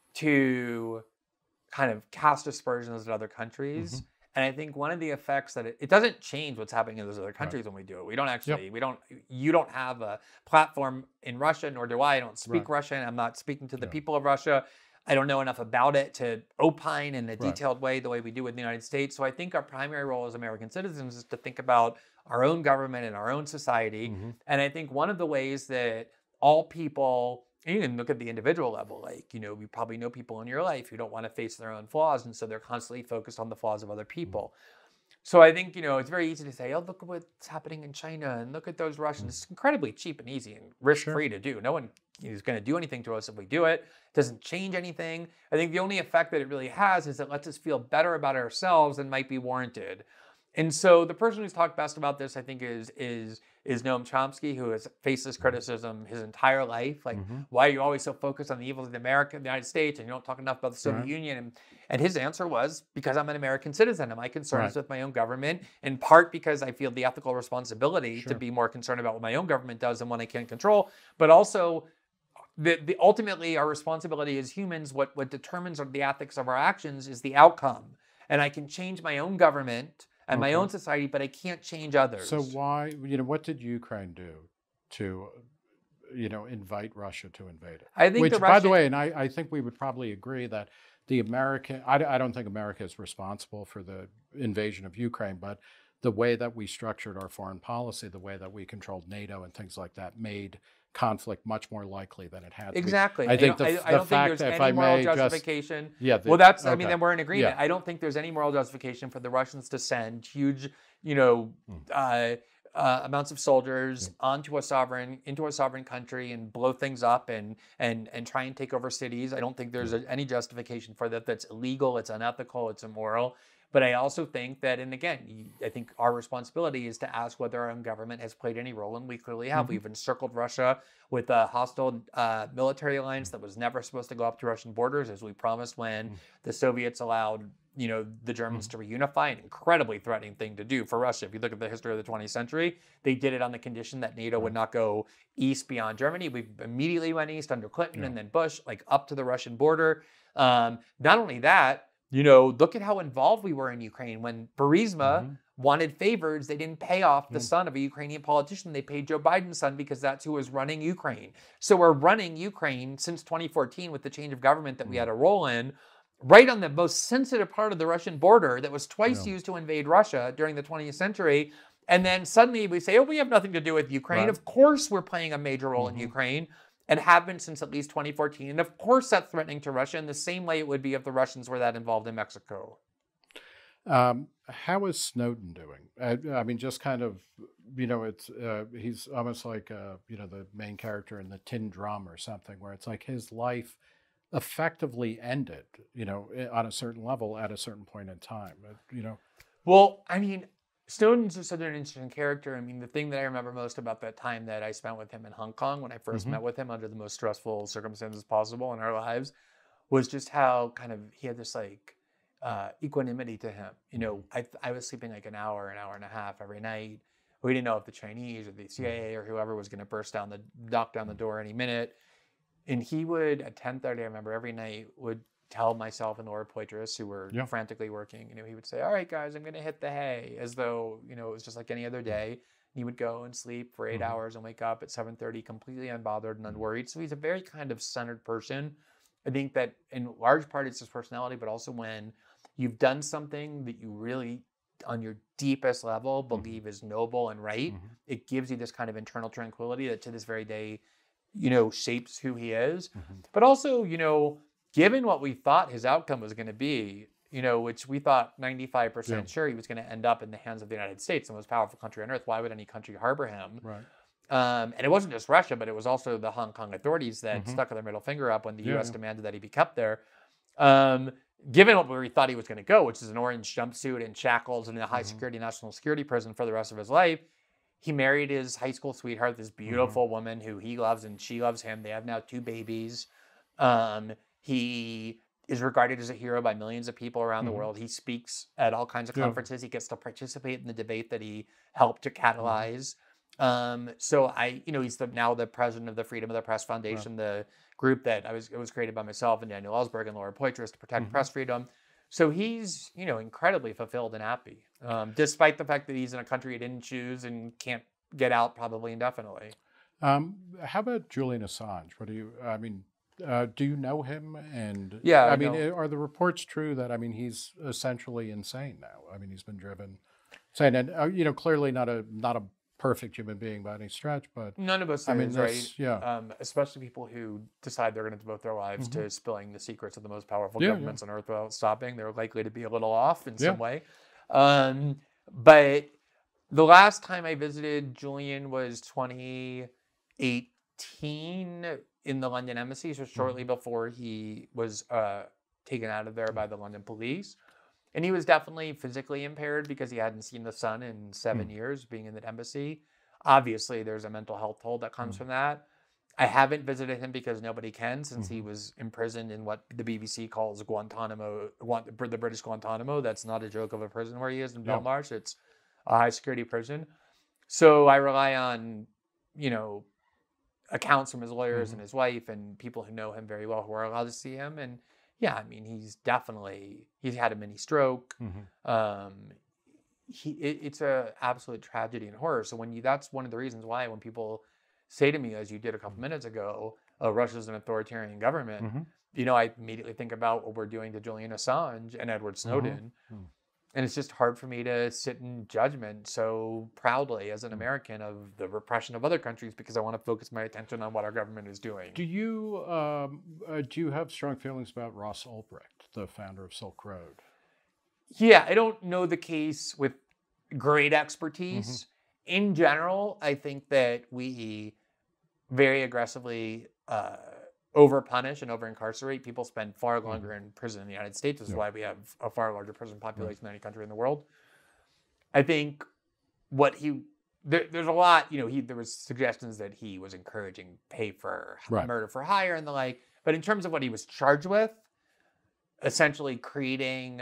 to kind of cast aspersions at other countries. Mm-hmm. And I think one of the effects that it, it doesn't change what's happening in those other countries right. when we do it. We don't actually, yep. we don't, you don't have a platform in Russia, nor do I. I don't speak right. Russian. I'm not speaking to the yeah. people of Russia. I don't know enough about it to opine in a detailed right. way the way we do with the United States. So I think our primary role as American citizens is to think about our own government and our own society. Mm-hmm. And I think one of the ways that all people... And you can look at the individual level, like, you know, you probably know people in your life who don't want to face their own flaws, and so they're constantly focused on the flaws of other people. So I think, you know, it's very easy to say, oh, look at what's happening in China, and look at those Russians. It's incredibly cheap and easy and risk-free sure. to do. No one is going to do anything to us if we do it. It doesn't change anything. I think the only effect that it really has is it lets us feel better about ourselves and might be warranted. And so the person who's talked best about this, I think, is is is Noam Chomsky, who has faced this criticism his entire life. Like, mm-hmm. why are you always so focused on the evils of America, the United States, and you don't talk enough about the Soviet right. Union? And, and his answer was, because I'm an American citizen, and my concern right. is with my own government, in part because I feel the ethical responsibility sure. to be more concerned about what my own government does than what I can't control, but also the, the ultimately our responsibility as humans, what, what determines the ethics of our actions is the outcome. And I can change my own government and okay. my own society, but I can't change others. So why, you know, what did Ukraine do to, you know, invite Russia to invade it? I think Which, the by Russian... the way, and I, I think we would probably agree that the American, I, I don't think America is responsible for the invasion of Ukraine, but the way that we structured our foreign policy, the way that we controlled NATO and things like that made conflict much more likely than it had to exactly. be. I think I, the, I, I the don't fact think there's if any I moral may justification. Just, yeah, the, well, that's, okay. I mean, then we're in agreement. Yeah. I don't think there's any moral justification for the Russians to send huge, you know, mm. uh, uh, amounts of soldiers mm. onto a sovereign, into a sovereign country and blow things up and and and try and take over cities. I don't think there's mm. a, any justification for that. That's illegal. It's unethical. It's immoral. But I also think that, and again, I think our responsibility is to ask whether our own government has played any role, and we clearly have. Mm-hmm. We've encircled Russia with a hostile uh, military alliance that was never supposed to go up to Russian borders, as we promised when mm-hmm. the Soviets allowed, you know, the Germans mm-hmm. to reunify. An incredibly threatening thing to do for Russia. If you look at the history of the twentieth century, they did it on the condition that NATO mm-hmm. would not go east beyond Germany. We immediately went east under Clinton yeah. and then Bush, like up to the Russian border. Um, not only that, you know, look at how involved we were in Ukraine. When Burisma mm-hmm. wanted favors, they didn't pay off the mm-hmm. son of a Ukrainian politician. They paid Joe Biden's son because that's who was running Ukraine. So we're running Ukraine since twenty fourteen with the change of government that mm-hmm. we had a role in, right on the most sensitive part of the Russian border that was twice yeah. used to invade Russia during the twentieth century. And then suddenly we say, oh, we have nothing to do with Ukraine. Right. Of course we're playing a major role mm-hmm. in Ukraine. And have been since at least twenty fourteen. And of course that's threatening to Russia in the same way it would be if the Russians were that involved in Mexico. Um, how is Snowden doing? I, I mean, just kind of, you know, it's uh, he's almost like, uh, you know, the main character in the Tin Drum or something, where it's like his life effectively ended, you know, on a certain level at a certain point in time, you know. Well, I mean, Snowden's just such an interesting character. I mean, the thing that I remember most about that time that I spent with him in Hong Kong when I first mm-hmm. met with him under the most stressful circumstances possible in our lives was just how kind of he had this like uh, equanimity to him. You know, I I was sleeping like an hour, an hour and a half every night. We didn't know if the Chinese or the C I A or whoever was going to burst down the knock down the door any minute. And he would at ten thirty, I remember every night would tell myself and Laura Poitras, who were yeah. frantically working, you know, he would say, all right, guys, I'm going to hit the hay, as though, you know, it was just like any other day. He would go and sleep for eight mm-hmm. hours and wake up at seven thirty, completely unbothered and unworried. So he's a very kind of centered person. I think that in large part it's his personality, but also when you've done something that you really, on your deepest level, believe mm-hmm. is noble and right, mm-hmm. it gives you this kind of internal tranquility that to this very day, you know, shapes who he is. Mm-hmm. But also, you know, given what we thought his outcome was going to be, you know, which we thought ninety-five percent yeah. sure he was going to end up in the hands of the United States, the most powerful country on earth. Why would any country harbor him? Right. Um, and it wasn't just Russia, but it was also the Hong Kong authorities that mm-hmm. stuck their middle finger up when the yeah, U S yeah. demanded that he be kept there. Um, given what we thought he was going to go, which is an orange jumpsuit and shackles and a high mm-hmm. security national security prison for the rest of his life, he married his high school sweetheart, this beautiful mm-hmm. woman who he loves and she loves him. They have now two babies. Um, he is regarded as a hero by millions of people around mm-hmm. the world. He speaks at all kinds of conferences. Yeah. He gets to participate in the debate that he helped to catalyze. Mm-hmm. Um, so I, you know, he's the, now the president of the Freedom of the Press Foundation, right. the group that I was, it was created by myself and Daniel Ellsberg and Laura Poitras to protect mm-hmm. press freedom. So he's, you know, incredibly fulfilled and happy, um, despite the fact that he's in a country he didn't choose and can't get out probably indefinitely. Um, how about Julian Assange? What do you, I mean, Uh, do you know him? And yeah, I, I mean, know. Are the reports true that I mean he's essentially insane now? I mean, he's been driven insane, and uh, you know, clearly not a not a perfect human being by any stretch. But none of us I mean, is, this, right? Yeah, um, especially people who decide they're going to devote their lives mm-hmm. to spilling the secrets of the most powerful yeah, governments yeah. on earth without stopping. They're likely to be a little off in yeah. some way. Um, but the last time I visited Julian was twenty eighteen. In the London embassy, so shortly mm-hmm. before he was uh, taken out of there by the London police. And he was definitely physically impaired because he hadn't seen the sun in seven mm-hmm. years being in the embassy. Obviously, there's a mental health toll that comes mm-hmm. from that. I haven't visited him because nobody can, since mm-hmm. he was imprisoned in what the B B C calls Guantanamo, the British Guantanamo. That's not a joke of a prison where he is in yeah. Belmarsh. It's a high security prison. So I rely on, you know, accounts from his lawyers mm-hmm. and his wife and people who know him very well who are allowed to see him. And yeah, I mean, he's definitely, he's had a mini stroke. Mm-hmm. Um, he, it, it's a absolute tragedy and horror. So when you, that's one of the reasons why when people say to me, as you did a couple minutes ago, oh, Russia's an authoritarian government, mm-hmm. you know, I immediately think about what we're doing to Julian Assange and Edward Snowden. Mm-hmm. And it's just hard for me to sit in judgment so proudly as an American of the repression of other countries because I want to focus my attention on what our government is doing. Do you um, uh, do you have strong feelings about Ross Ulbricht, the founder of Silk Road? Yeah, I don't know the case with great expertise. Mm-hmm. In general, I think that we very aggressively uh, over-punish and over-incarcerate. People spend far longer Mm-hmm. in prison in the United States. This is Yeah. why we have a far larger prison population Right. than any country in the world. I think what he there, there's a lot, you know, he there was suggestions that he was encouraging pay for Right. murder for hire and the like. But in terms of what he was charged with, essentially creating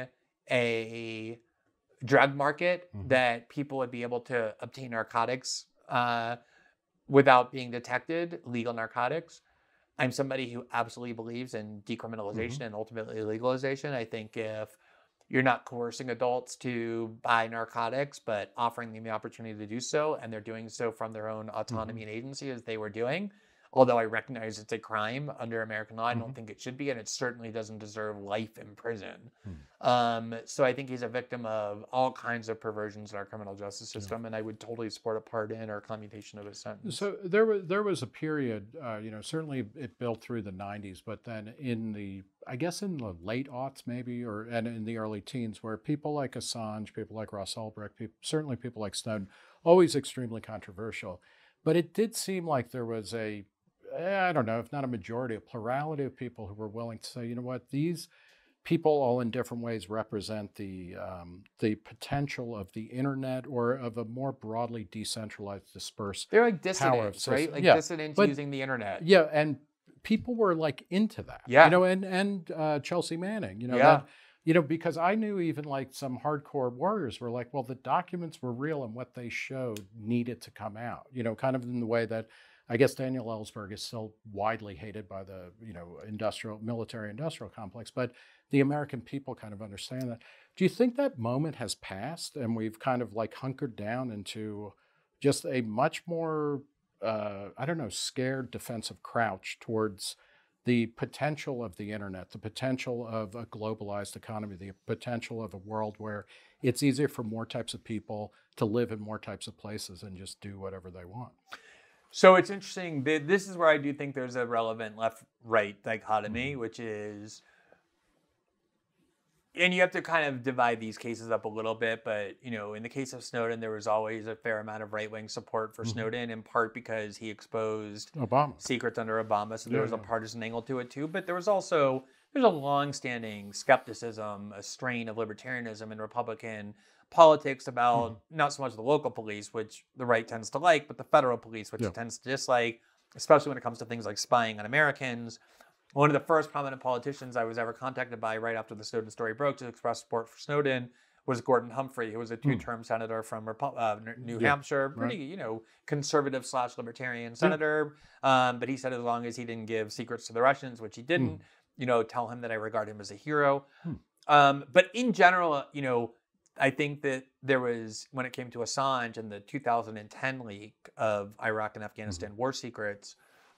a drug market Mhm. that people would be able to obtain narcotics uh, without being detected, legal narcotics. I'm somebody who absolutely believes in decriminalization Mhm. and ultimately legalization. I think if you're not coercing adults to buy narcotics, but offering them the opportunity to do so, and they're doing so from their own autonomy and agency as they were doing, although I recognize it's a crime under American law, I don't Mhm. think it should be, and it certainly doesn't deserve life in prison. Hmm. Um, so I think he's a victim of all kinds of perversions in our criminal justice system, and I would totally support a pardon or commutation of his sentence. So there was there was a period, uh, you know, certainly it built through the nineties, but then in the, I guess in the late aughts maybe, or and in the early teens, where people like Assange, people like Ross Ulbricht, people, certainly people like Snowden, always extremely controversial. But it did seem like there was a, I don't know, if not a majority, a plurality of people who were willing to say, you know what, these people all in different ways represent the um, the potential of the internet or of a more broadly decentralized, dispersed They're like power of dissidents, right? system. Like Yeah, dissidents but- using the internet. Yeah, and people were like into that. Yeah. You know, and and uh, Chelsea Manning, you know, Yeah. that, you know, because I knew even like some hardcore warriors were like, well, the documents were real and what they showed needed to come out, you know, kind of in the way that I guess Daniel Ellsberg is still widely hated by the, you know, industrial, military industrial complex, but the American people kind of understand that. Do you think that moment has passed and we've kind of like hunkered down into just a much more, uh, I don't know, scared defensive crouch towards the potential of the internet, the potential of a globalized economy, the potential of a world where it's easier for more types of people to live in more types of places and just do whatever they want? So it's interesting. th- This is where I do think there's a relevant left-right dichotomy, Mhm. which is, and you have to kind of divide these cases up a little bit, but, you know, in the case of Snowden, there was always a fair amount of right-wing support for Mhm. Snowden, in part because he exposed Obama. secrets under Obama, so there Yeah, was a yeah. partisan angle to it too. But there was also, there's a long-standing skepticism, a strain of libertarianism in Republican politics about Mm-hmm. not so much the local police, which the right tends to like, but the federal police, which Yeah. it tends to dislike, especially when it comes to things like spying on Americans. One of the first prominent politicians I was ever contacted by right after the Snowden story broke to express support for Snowden was Gordon Humphrey, who was a two-term senator from Repu- uh, New Yeah, Hampshire, pretty, right. you know, conservative slash libertarian senator. Um, but he said as long as he didn't give secrets to the Russians, which he didn't, you know, tell him that I regard him as a hero. Hmm. Um, but in general, you know, I think that there was, when it came to Assange and the two thousand ten leak of Iraq and Afghanistan war secrets,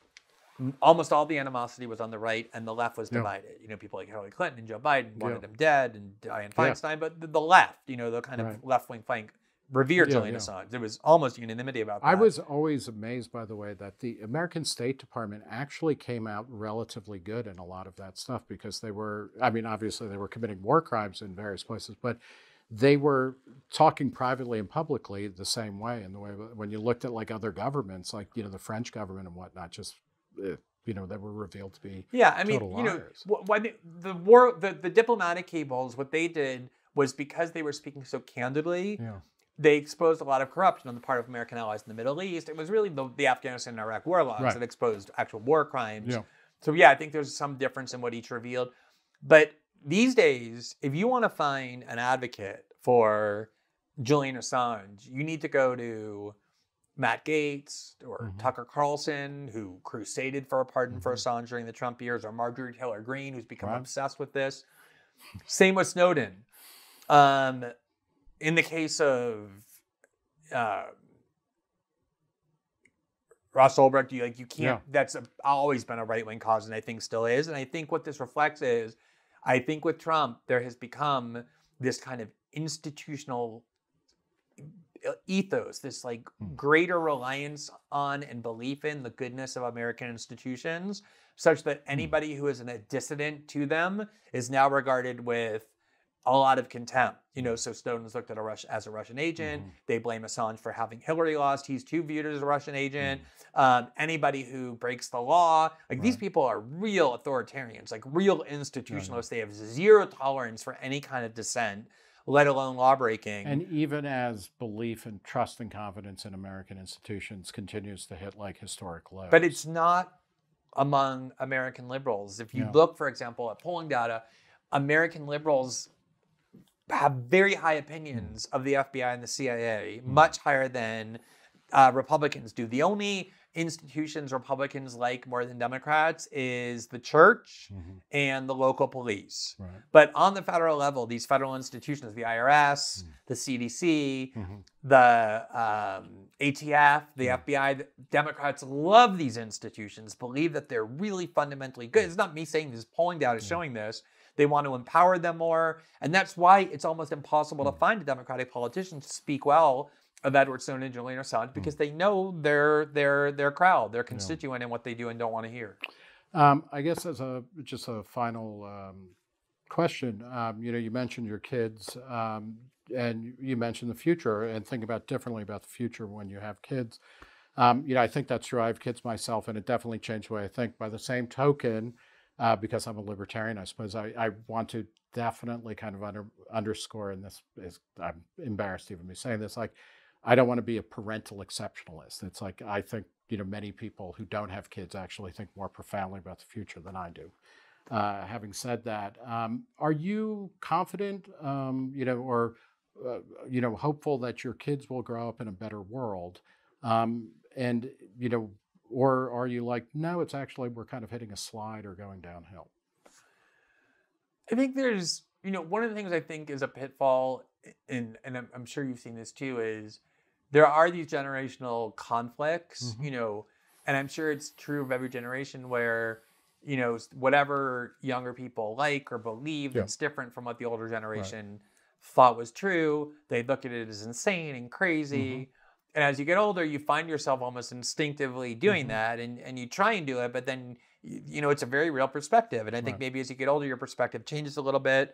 m- almost all the animosity was on the right and the left was Yeah. divided. You know, people like Hillary Clinton and Joe Biden wanted Yeah. him dead and Dianne Yeah. Feinstein, but the, the left, you know, the kind of Right. left-wing flank revered Yeah, Julian yeah. Assange. There was almost unanimity about that. I was always amazed, by the way, that the American State Department actually came out relatively good in a lot of that stuff because they were, I mean, obviously they were committing war crimes in various places, but they were talking privately and publicly the same way. And the way when you looked at like other governments, like, you know, the French government and whatnot, just, eh, you know, that were revealed to be Yeah, I mean, total you know, liars. wh- when the, the war, the, the diplomatic cables, what they did was because they were speaking so candidly, Yeah. they exposed a lot of corruption on the part of American allies in the Middle East. It was really the, the Afghanistan and Iraq war logs Right. that exposed actual war crimes. Yeah. So yeah, I think there's some difference in what each revealed. But these days, if you want to find an advocate for Julian Assange, you need to go to Matt Gaetz or Mhm. Tucker Carlson, who crusaded for a pardon for Mhm. Assange during the Trump years, or Marjorie Taylor Greene, who's become Right. obsessed with this. Same with Snowden. Um, in the case of uh, Ross Ulbricht, you like you can't. Yeah. That's a, always been a right wing cause, and I think still is. And I think what this reflects is, I think with Trump there has become this kind of institutional ethos, this like Hmm. greater reliance on and belief in the goodness of American institutions, such that anybody who is a dissident to them is now regarded with a lot of contempt. You know, so Snowden's looked at a Rush as a Russian agent. Mm-hmm. They blame Assange for having Hillary lost. He's too viewed as a Russian agent. Mm-hmm. Um, anybody who breaks the law, like right. these people are real authoritarians, like real institutionalists. Right. They have zero tolerance for any kind of dissent, let alone law breaking. And even as belief and trust and confidence in American institutions continues to hit like historic lows. But it's not among American liberals. If you yeah. look, for example, at polling data, American liberals have very high opinions mm. of the F B I and the C I A, mm. much higher than uh, Republicans do. The only institutions Republicans like more than Democrats is the church mm-hmm. and the local police. Right. But on the federal level, these federal institutions, the I R S, mm. the C D C, mm-hmm. the um, A T F, the mm. F B I, the Democrats love these institutions, believe that they're really fundamentally good. It's not me saying this, polling data is mm. showing this. They want to empower them more. And that's why it's almost impossible mm. to find a Democratic politician to speak well of Edward Snowden and Julian Assange, because mm. they know their their their crowd, their constituent, yeah. and what they do and don't want to hear. Um, I guess as a just a final um, question, um, you know, you mentioned your kids, um, and you mentioned the future, and think about differently about the future when you have kids. Um, you know, I think that's true. I have kids myself, and it definitely changed the way I think. By the same token, uh, because I'm a libertarian, I suppose I, I want to definitely kind of under, underscore, and this is, I'm embarrassed even me saying this, like, I don't want to be a parental exceptionalist. It's like, I think, you know, many people who don't have kids actually think more profoundly about the future than I do. Uh, having said that, um, are you confident, um, you know, or, uh, you know, hopeful that your kids will grow up in a better world? Um, and, you know, or are you like, no, it's actually, we're kind of hitting a slide or going downhill? I think there's, you know, one of the things I think is a pitfall, and, and I'm, I'm sure you've seen this too, is there are these generational conflicts, mm-hmm. you know, and I'm sure it's true of every generation where, you know, whatever younger people like or believe yeah. that's different from what the older generation right. thought was true, they look at it as insane and crazy. Mm-hmm. And as you get older, you find yourself almost instinctively doing mm-hmm. that, and, and you try and do it, but then, you, you know, it's a very real perspective. And I think right. maybe as you get older, your perspective changes a little bit.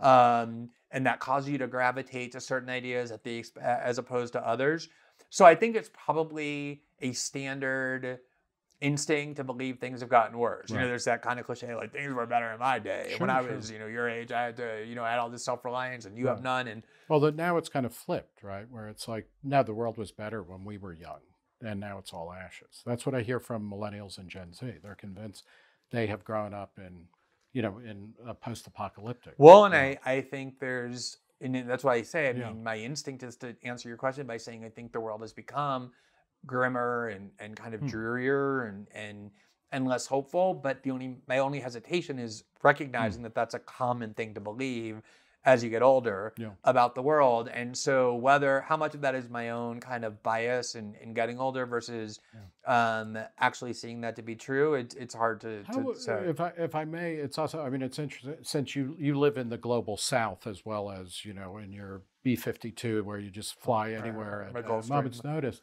Um, and that causes you to gravitate to certain ideas at the as opposed to others. So I think it's probably a standard instinct to believe things have gotten worse. Right. You know, there's that kind of cliche, like, things were better in my day. Sure, when I sure. was, you know, your age, I had to, you know, I had all this self-reliance, and you right. have none. And well, the, now it's kind of flipped, right? Where it's like, now the world was better when we were young, and now it's all ashes. That's what I hear from millennials and Gen Z. They're convinced they have grown up in, you know, in a post-apocalyptic. Well, and I, I think there's, and that's why I say, I mean, yeah. my instinct is to answer your question by saying I think the world has become grimmer and, and kind of hmm. drearier and, and and less hopeful. But the only my only hesitation is recognizing hmm. that that's a common thing to believe as you get older yeah. about the world. And so whether, how much of that is my own kind of bias in, in getting older versus yeah. um, actually seeing that to be true, it, it's hard to, to how, say. If I, if I may, it's also, I mean, it's interesting, since you, you live in the global South as well as, you know, in your B fifty-two where you just fly anywhere uh, at a moment's notice.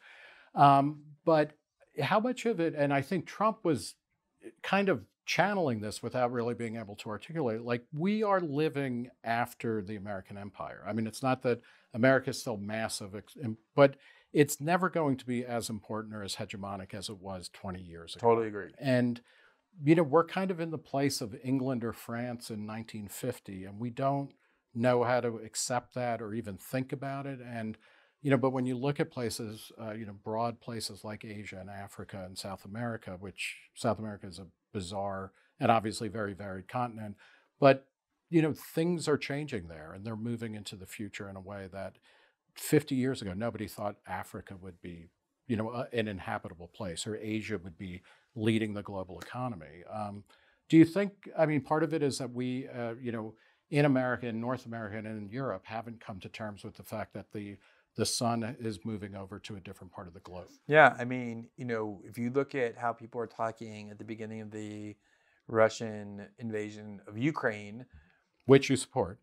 Um, but how much of it, and I think Trump was kind of channeling this without really being able to articulate it. Like, we are living after the American empire. I mean, it's not that America is still massive, but it's never going to be as important or as hegemonic as it was twenty years ago. Totally agree. And, you know, we're kind of in the place of England or France in nineteen fifty, and we don't know how to accept that or even think about it. And, you know, but when you look at places, uh, you know, broad places like Asia and Africa and South America, which South America is a bizarre and obviously very varied continent, but, you know, things are changing there, and they're moving into the future in a way that fifty years ago, nobody thought Africa would be, you know, a, an inhabitable place, or Asia would be leading the global economy. Um, do you think, I mean, part of it is that we, uh, you know, in America, in North America, and in Europe haven't come to terms with the fact that the the sun is moving over to a different part of the globe. Yeah, I mean, you know, if you look at how people are talking at the beginning of the Russian invasion of Ukraine, which you support.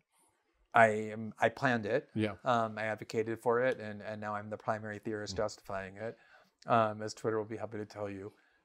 I am. I planned it. Yeah. Um, I advocated for it, and, and now I'm the primary theorist mm. justifying it, um, as Twitter will be happy to tell you.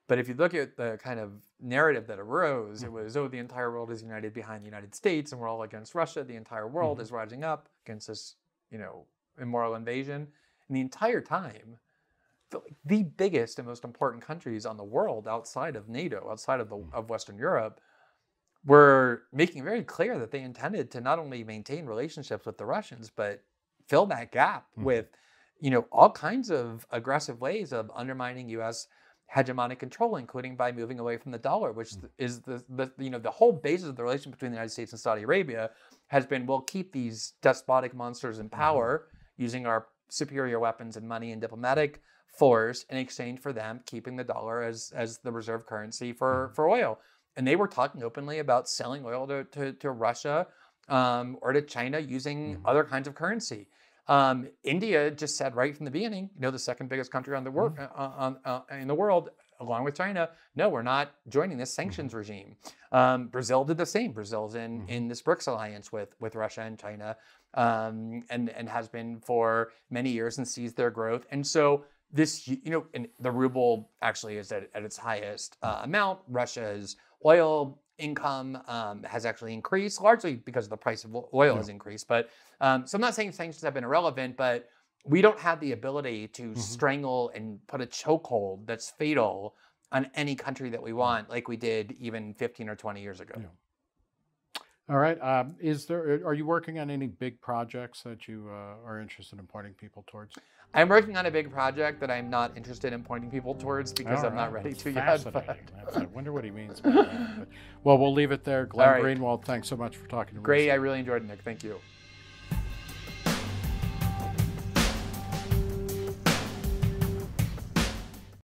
But if you look at the kind of narrative that arose, it was, oh, the entire world is united behind the United States and we're all against Russia. The entire world mm-hmm. is rising up against this, you know, immoral invasion. And the entire time, the, the biggest and most important countries on the world outside of NATO, outside of, the, of Western Europe, were making very clear that they intended to not only maintain relationships with the Russians, but fill that gap mm-hmm. with, you know, all kinds of aggressive ways of undermining U S hegemonic control, including by moving away from the dollar, which is the, the you know the whole basis of the relation between the United States and Saudi Arabia has been, we'll keep these despotic monsters in power mm-hmm. using our superior weapons and money and diplomatic force in exchange for them keeping the dollar as as the reserve currency for, for oil. And they were talking openly about selling oil to, to, to Russia um, or to China using mm-hmm. other kinds of currency. Um, India just said right from the beginning, you know, the second biggest country on the wor- mm-hmm. uh, uh, uh, in the world, along with China, no, we're not joining this sanctions mm-hmm. regime. Um, Brazil did the same. Brazil's in, mm-hmm. in this BRICS alliance with, with Russia and China um, and, and has been for many years and sees their growth. And so this, you know, and the ruble actually is at, at its highest uh, amount. Russia's oil income um, has actually increased, largely because the price of oil yeah. has increased. But um, so I'm not saying sanctions have been irrelevant, but we don't have the ability to mm-hmm. strangle and put a chokehold that's fatal on any country that we want, like we did even fifteen or twenty years ago. Yeah. All right. Um, is there? Are you working on any big projects that you uh, are interested in pointing people towards? I'm working on a big project that I'm not interested in pointing people towards because All I'm right. not ready That's to fascinating. yet. But... I wonder what he means by that. But, well, we'll leave it there. Glenn right. Greenwald, thanks so much for talking to me. Great. I really enjoyed it, Nick. Thank you.